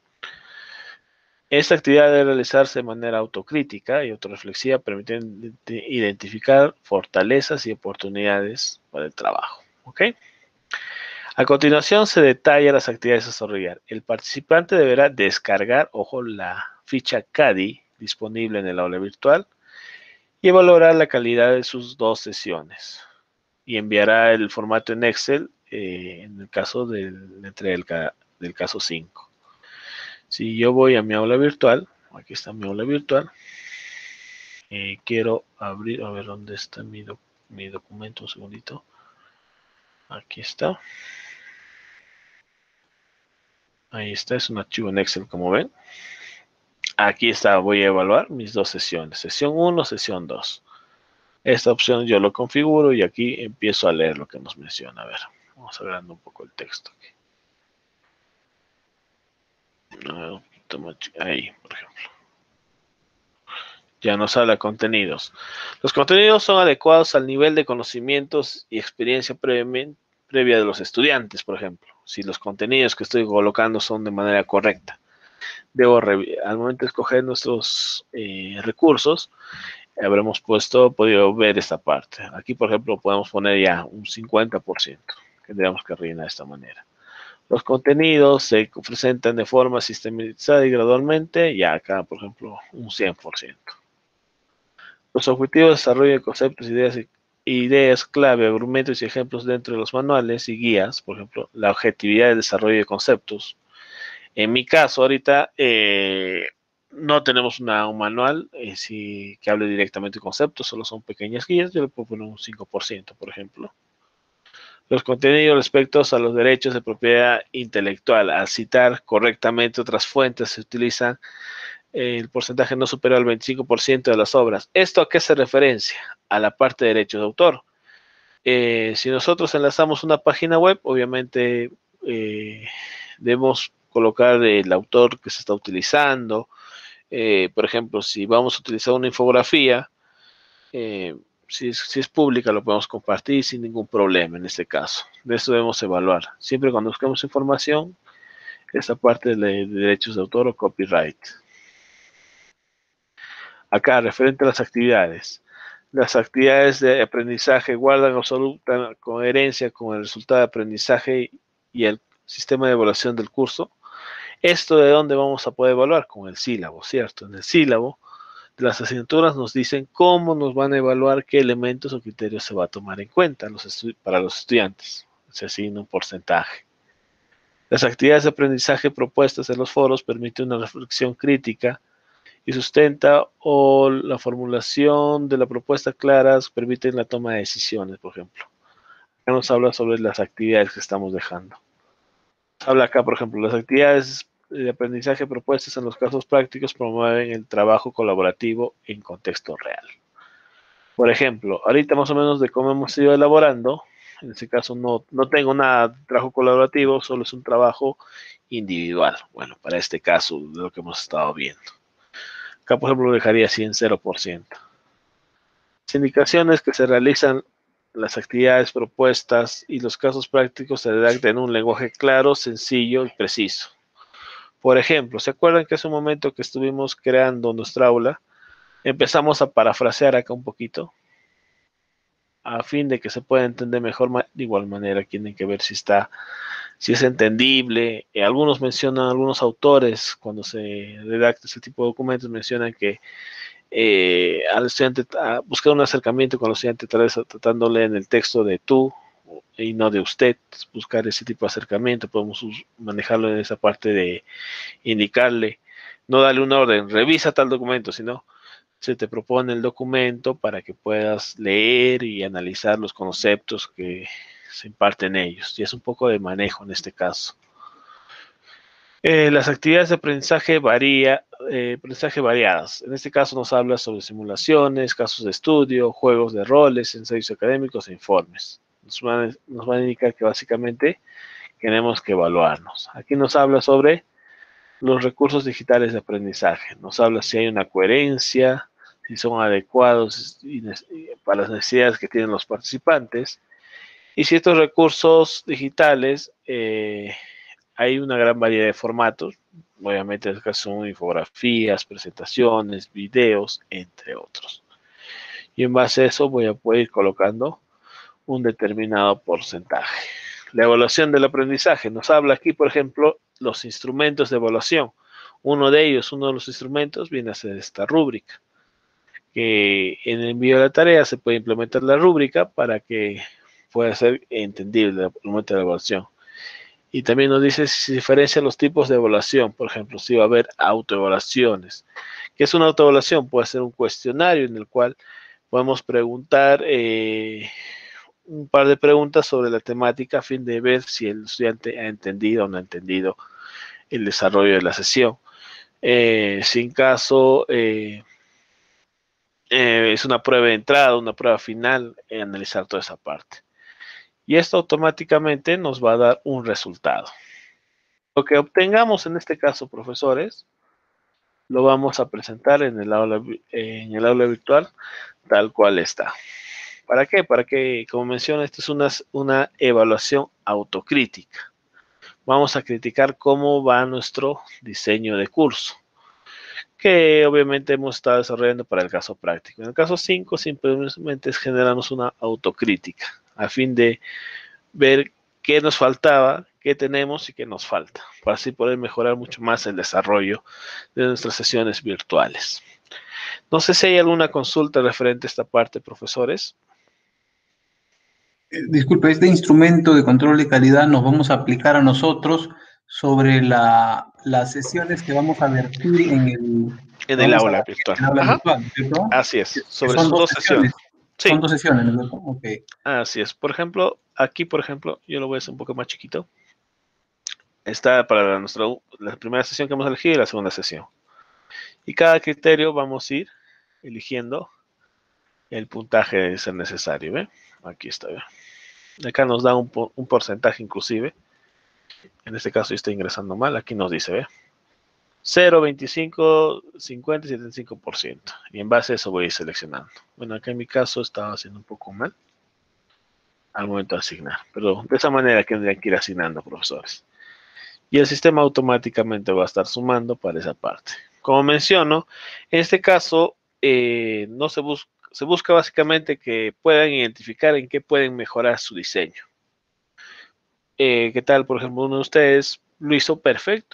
Speaker 1: Esta actividad debe realizarse de manera autocrítica y autorreflexiva, permitiendo identificar fortalezas y oportunidades para el trabajo. ¿Ok? A continuación se detalla las actividades a desarrollar. El participante deberá descargar, ojo, la ficha CADI disponible en el aula virtual y evaluar la calidad de sus 2 sesiones. Y enviará el formato en Excel en el caso del caso 5. Si yo voy a mi aula virtual, aquí está mi aula virtual, quiero abrir, a ver dónde está mi documento, un segundito. Aquí está. Ahí está, es un archivo en Excel, como ven. Aquí está, voy a evaluar mis 2 sesiones, sesión 1, sesión 2. Esta opción yo lo configuro y aquí empiezo a leer lo que nos menciona. A ver, vamos agrandando un poco el texto aquí. Ahí, por ejemplo. Ya nos habla contenidos. Los contenidos son adecuados al nivel de conocimientos y experiencia previa de los estudiantes, por ejemplo. Si los contenidos que estoy colocando son de manera correcta. Debo, al momento de escoger nuestros recursos, habremos podido ver esta parte. Aquí, por ejemplo, podemos poner ya un 50%, que tendríamos que rellenar de esta manera. Los contenidos se presentan de forma sistematizada y gradualmente, y acá, por ejemplo, un 100%. Los objetivos de desarrollo de conceptos, ideas clave, argumentos y ejemplos dentro de los manuales y guías, por ejemplo, la objetividad de desarrollo de conceptos. En mi caso, ahorita no tenemos un manual que hable directamente de conceptos, solo son pequeñas guías, yo le puedo poner un 5%, por ejemplo. Los contenidos respecto a los derechos de propiedad intelectual, al citar correctamente otras fuentes, se utilizan el porcentaje no superior al 25% de las obras. ¿Esto a qué se referencia? A la parte de derechos de autor. Si nosotros enlazamos una página web, obviamente debemos colocar el autor que se está utilizando. Por ejemplo, si vamos a utilizar una infografía, si es pública, lo podemos compartir sin ningún problema en este caso. De eso debemos evaluar. Siempre cuando busquemos información, esa parte de derechos de autor o copyright. Acá, referente a las actividades. Las actividades de aprendizaje guardan absoluta coherencia con el resultado de aprendizaje y el sistema de evaluación del curso. ¿Esto de dónde vamos a poder evaluar? Con el sílabo, ¿cierto? En el sílabo de las asignaturas nos dicen cómo nos van a evaluar, qué elementos o criterios se va a tomar en cuenta para los estudiantes. Se asigna un porcentaje. Las actividades de aprendizaje propuestas en los foros permiten una reflexión crítica y sustenta o la formulación de la propuesta claras permiten la toma de decisiones, por ejemplo. Acá nos habla sobre las actividades que estamos dejando. Habla acá, por ejemplo, las actividades de aprendizaje propuestas en los casos prácticos promueven el trabajo colaborativo en contexto real. Por ejemplo, ahorita más o menos de cómo hemos ido elaborando, en este caso no tengo nada de trabajo colaborativo, solo es un trabajo individual. Bueno, para este caso, de lo que hemos estado viendo. Acá, por ejemplo, lo dejaría así en 0%. Las indicaciones que se realizan, las actividades propuestas y los casos prácticos se redactan en un lenguaje claro, sencillo y preciso. Por ejemplo, ¿se acuerdan que hace un momento que estuvimos creando nuestra aula, empezamos a parafrasear acá un poquito? A fin de que se pueda entender mejor, de igual manera tienen que ver si es entendible. Algunos mencionan, algunos autores, cuando se redacta este tipo de documentos, mencionan que al estudiante buscar un acercamiento con el estudiante, tal vez tratándole en el texto de tú y no de usted, buscar ese tipo de acercamiento, podemos manejarlo en esa parte de indicarle, no darle una orden, revisa tal documento, sino se te propone el documento para que puedas leer y analizar los conceptos que se imparten en ellos, y es un poco de manejo en este caso. Las actividades de aprendizaje variadas. En este caso nos habla sobre simulaciones, casos de estudio, juegos de roles, ensayos académicos e informes. Nos van a indicar que básicamente tenemos que evaluarnos. Aquí nos habla sobre los recursos digitales de aprendizaje. Nos habla si hay una coherencia, si son adecuados para las necesidades que tienen los participantes. Y si estos recursos digitales hay una gran variedad de formatos, obviamente en este caso son infografías, presentaciones, videos, entre otros. Y en base a eso voy a poder ir colocando un determinado porcentaje. La evaluación del aprendizaje nos habla aquí, por ejemplo, los instrumentos de evaluación. Uno de los instrumentos viene a ser esta rúbrica, que en el envío de la tarea se puede implementar la rúbrica para que pueda ser entendible el momento de la evaluación. Y también nos dice si se diferencia los tipos de evaluación. Por ejemplo, si va a haber autoevaluaciones. ¿Qué es una autoevaluación? Puede ser un cuestionario en el cual podemos preguntar un par de preguntas sobre la temática a fin de ver si el estudiante ha entendido o no ha entendido el desarrollo de la sesión. Si en caso es una prueba de entrada, una prueba final, analizar toda esa parte. Y esto automáticamente nos va a dar un resultado. Lo que obtengamos en este caso, profesores, lo vamos a presentar en el aula virtual tal cual está. ¿Para qué? Para que, como menciono, esto es una evaluación autocrítica. Vamos a criticar cómo va nuestro diseño de curso, que obviamente hemos estado desarrollando para el caso práctico. En el caso 5 simplemente es generarnos una autocrítica a fin de ver qué nos faltaba, qué tenemos y qué nos falta, para así poder mejorar mucho más el desarrollo de nuestras sesiones virtuales. No sé si hay alguna consulta referente a esta parte, profesores.
Speaker 3: Disculpe, este instrumento de control de calidad nos vamos a aplicar a nosotros sobre las sesiones que vamos a vertir
Speaker 1: en el aula virtual.
Speaker 3: En el aula virtual, ¿cierto?
Speaker 1: Así es, sobre
Speaker 3: son
Speaker 1: sus dos sesiones. Sí.
Speaker 3: Son 2 sesiones, ¿no? Okay.
Speaker 1: Así es. Por ejemplo, aquí, yo lo voy a hacer un poco más chiquito. Está para la primera sesión que hemos elegido y la segunda sesión. Y cada criterio vamos a ir eligiendo el puntaje de ser necesario, ¿ve? Aquí está, ¿ve? Acá nos da un porcentaje inclusive. En este caso yo estoy ingresando mal. Aquí nos dice, ¿ve? 0, 25, 50 y 75%. Y en base a eso voy a ir seleccionando. Bueno, acá en mi caso estaba haciendo un poco mal al momento de asignar. Pero de esa manera tendrían que ir asignando, profesores. Y el sistema automáticamente va a estar sumando para esa parte. Como menciono, en este caso no se busca básicamente que puedan identificar en qué pueden mejorar su diseño. ¿Qué tal, por ejemplo, uno de ustedes lo hizo perfecto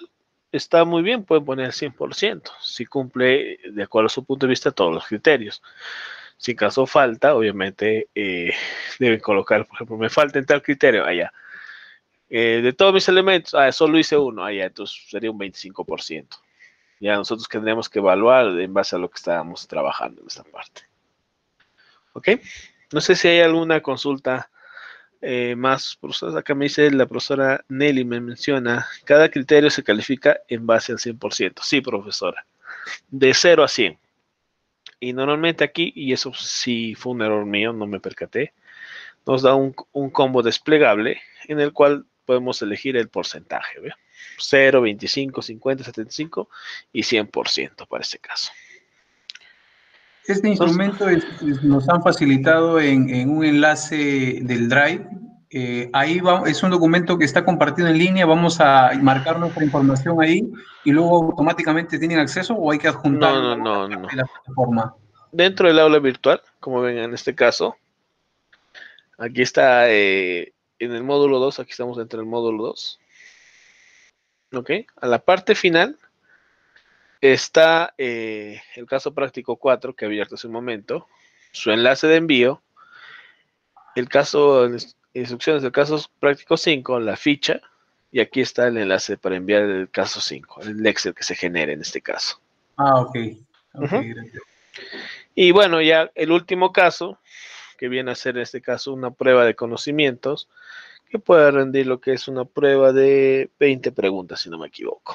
Speaker 1: está muy bien, pueden poner el 100%, si cumple, de acuerdo a su punto de vista, todos los criterios. Si en caso falta, obviamente, deben colocar, por ejemplo, me falta en tal criterio, allá. De todos mis elementos, solo hice uno, allá, entonces sería un 25%. Ya nosotros tendremos que evaluar en base a lo que estábamos trabajando en esta parte. ¿Ok? No sé si hay alguna consulta más, profesores. Acá me dice la profesora Nelly, me menciona, cada criterio se califica en base al 100%. Sí, profesora. De 0 a 100. Y normalmente aquí, y eso sí fue un error mío, no me percaté, nos da un combo desplegable en el cual podemos elegir el porcentaje. ¿Ve? 0, 25, 50, 75 y 100% para este caso.
Speaker 3: Este
Speaker 1: Entonces,
Speaker 3: instrumento nos han facilitado en un enlace del Drive. Ahí es un documento que está compartido en línea. Vamos a marcar nuestra información ahí y luego automáticamente tienen acceso o hay que adjuntarlo a alguna parte
Speaker 1: no.
Speaker 3: de la plataforma.
Speaker 1: Dentro del aula virtual, como ven en este caso, aquí está en el módulo 2, aquí estamos dentro del módulo 2. ¿Ok? A la parte final está el caso práctico 4 que he abierto hace un momento, su enlace de envío, el caso, instrucciones del caso práctico 5, la ficha, y aquí está el enlace para enviar el caso 5, el Excel que se genere en este caso.
Speaker 3: Ok. Ok,
Speaker 1: Gracias. Y bueno, ya el último caso, que viene a ser en este caso una prueba de conocimientos, que puede rendir lo que es una prueba de 20 preguntas, si no me equivoco.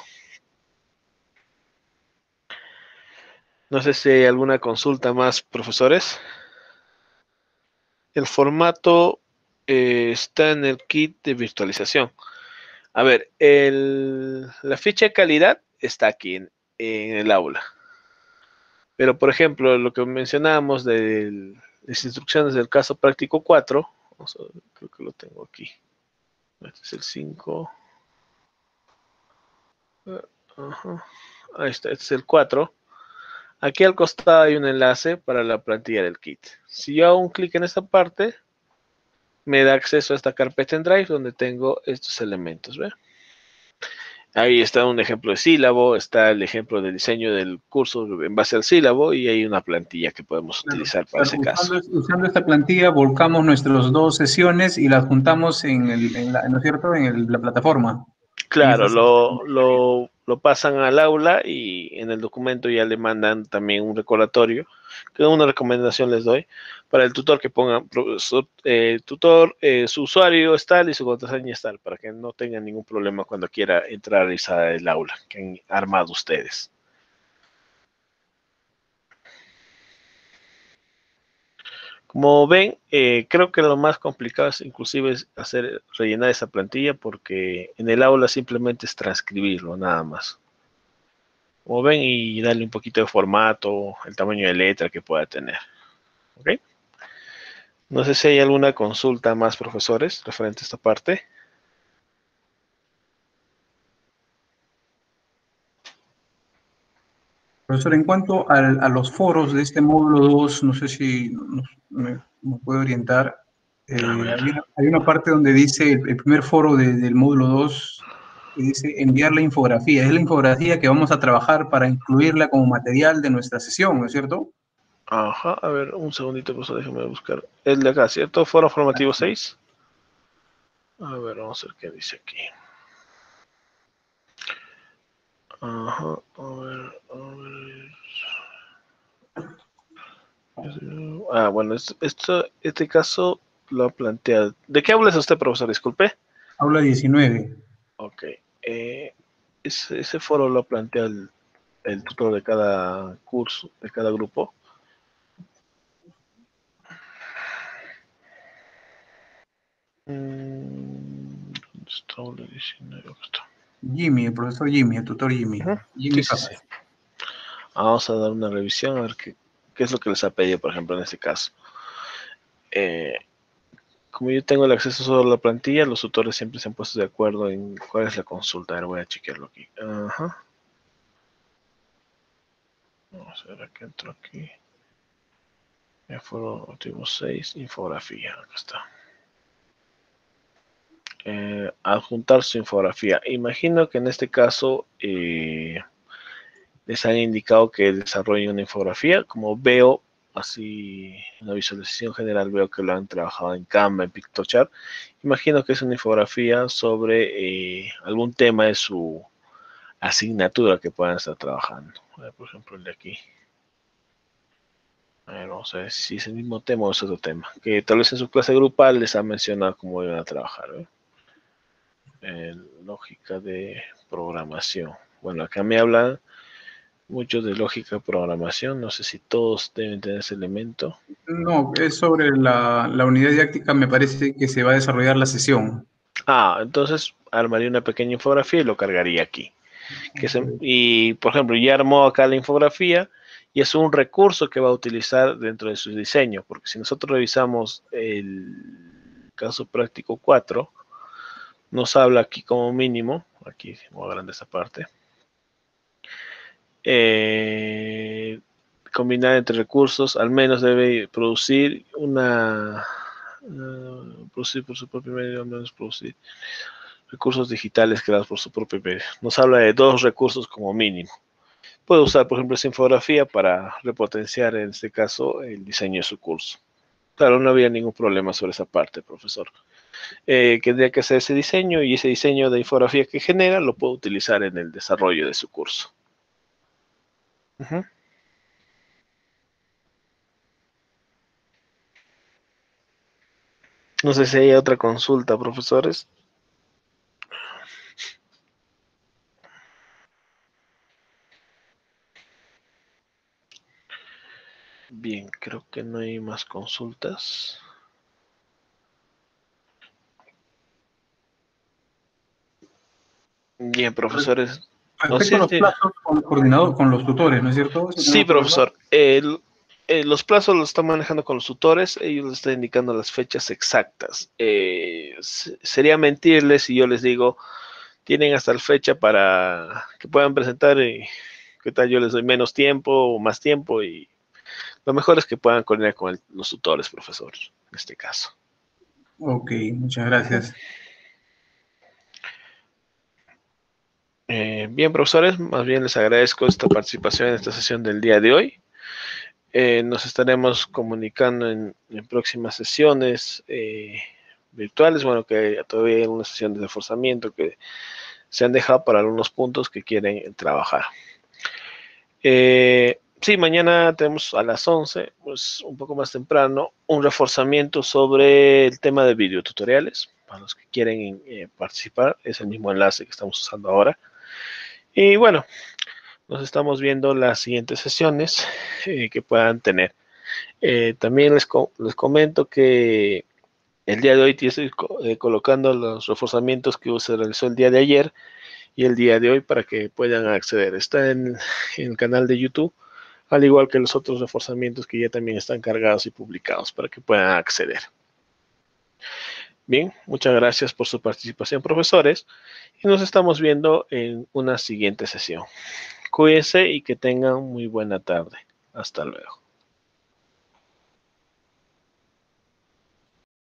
Speaker 1: No sé si hay alguna consulta más, profesores. El formato está en el kit de virtualización. A ver, la ficha de calidad está aquí en el aula. Pero, por ejemplo, lo que mencionábamos de las instrucciones del caso práctico 4, creo que lo tengo aquí. Este es el 5. Ahí está, este es el 4. Aquí al costado hay un enlace para la plantilla del kit. Si yo hago un clic en esta parte, me da acceso a esta carpeta en Drive donde tengo estos elementos. ¿Ve? Ahí está un ejemplo de sílabo, está el ejemplo de diseño del curso en base al sílabo y hay una plantilla que podemos utilizar para ese caso.
Speaker 3: Usando esta plantilla, volcamos nuestras dos sesiones y las juntamos ¿no es cierto? La plataforma.
Speaker 1: Claro, lo pasan al aula y en el documento ya le mandan también un recordatorio, que una recomendación les doy, para el tutor que ponga, profesor, tutor, su usuario es tal y su contraseña es tal, para que no tengan ningún problema cuando quiera entrar y salir del aula que han armado ustedes. Como ven, creo que lo más complicado es inclusive es rellenar esa plantilla porque en el aula simplemente es transcribirlo, nada más. Como ven, y darle un poquito de formato, el tamaño de letra que pueda tener. ¿Ok? No sé si hay alguna consulta más, profesores, referente a esta parte.
Speaker 3: Profesor, en cuanto a los foros de este módulo 2, no sé si me puede orientar. Hay una parte donde dice el primer foro del módulo 2, que dice enviar la infografía. Es la infografía que vamos a trabajar para incluirla como material de nuestra sesión, ¿no es cierto?
Speaker 1: Ajá, a ver, un segundito, profesor, déjeme buscar. Es de acá, ¿cierto? Foro formativo 6. A ver, vamos a ver qué dice aquí. Ajá, a ver, a ver. Bueno, este caso lo plantea. ¿De qué habla usted, profesor? Disculpe.
Speaker 3: Aula 19.
Speaker 1: Ok. Ese foro lo plantea el tutor de cada curso, de cada grupo. Está aula 19, está.
Speaker 3: Jimmy, el profesor Jimmy, el tutor Jimmy. Jimmy
Speaker 1: Sí.
Speaker 3: Casas.
Speaker 1: Vamos a dar una revisión a ver qué es lo que les ha pedido, por ejemplo, en este caso. Como yo tengo el acceso solo a la plantilla, los tutores siempre se han puesto de acuerdo en cuál es la consulta. A ver, voy a chequearlo aquí. Ajá. Vamos a ver, acá entro aquí. Foro motivo 6, infografía. Acá está. adjuntar su infografía. Imagino que en este caso les han indicado que desarrollen una infografía. Como veo, así en la visualización general veo que lo han trabajado en Canva, en PictoChart. Imagino que es una infografía sobre algún tema de su asignatura que puedan estar trabajando. Por ejemplo, el de aquí. A ver, vamos a ver si es el mismo tema o es otro tema. Que tal vez en su clase grupal les ha mencionado cómo iban a trabajar. Lógica de programación. Bueno, acá me hablan mucho de lógica de programación. No sé si todos deben tener ese elemento.
Speaker 3: No, es sobre la unidad didáctica, me parece que se va a desarrollar la sesión.
Speaker 1: Entonces armaría una pequeña infografía y lo cargaría aquí. Y, por ejemplo, ya armó acá la infografía y es un recurso que va a utilizar dentro de su diseño, porque si nosotros revisamos el caso práctico 4, nos habla aquí como mínimo, aquí voy a agrandar esta parte, combinar entre recursos, al menos debe producir producir por su propio medio, al menos producir recursos digitales creados por su propio medio. Nos habla de 2 recursos como mínimo. Puede usar, por ejemplo, esa infografía para repotenciar, en este caso, el diseño de su curso. Claro, no había ningún problema sobre esa parte, profesor. Tendría que hacer ese diseño y ese diseño de infografía que genera lo puede utilizar en el desarrollo de su curso. No sé si hay otra consulta, profesores. Bien, creo que no hay más consultas. Bien, profesores.
Speaker 3: Respecto a los plazos con el coordinador, con los tutores, ¿no es cierto?
Speaker 1: Sí, profesor. Los plazos los están manejando con los tutores. Ellos les están indicando las fechas exactas. Sería mentirles si yo les digo, tienen hasta la fecha para que puedan presentar. ¿Qué tal? Yo les doy menos tiempo o más tiempo. Y lo mejor es que puedan coordinar con los tutores, profesor, en este caso.
Speaker 3: Ok, muchas gracias.
Speaker 1: Bien, profesores, más bien les agradezco esta participación en esta sesión del día de hoy. Nos estaremos comunicando en próximas sesiones virtuales. Bueno, que todavía hay una sesión de reforzamiento que se han dejado para algunos puntos que quieren trabajar. Sí, mañana tenemos a las 11, pues un poco más temprano, un reforzamiento sobre el tema de videotutoriales. Para los que quieren participar, es el mismo enlace que estamos usando ahora. Y bueno, nos estamos viendo las siguientes sesiones que puedan tener. También les comento que el día de hoy estoy colocando los reforzamientos que se realizó el día de ayer y el día de hoy para que puedan acceder. Está en el canal de YouTube, al igual que los otros reforzamientos que ya también están cargados y publicados para que puedan acceder. Bien, muchas gracias por su participación, profesores, y nos estamos viendo en una siguiente sesión. Cuídense y que tengan muy buena tarde. Hasta luego.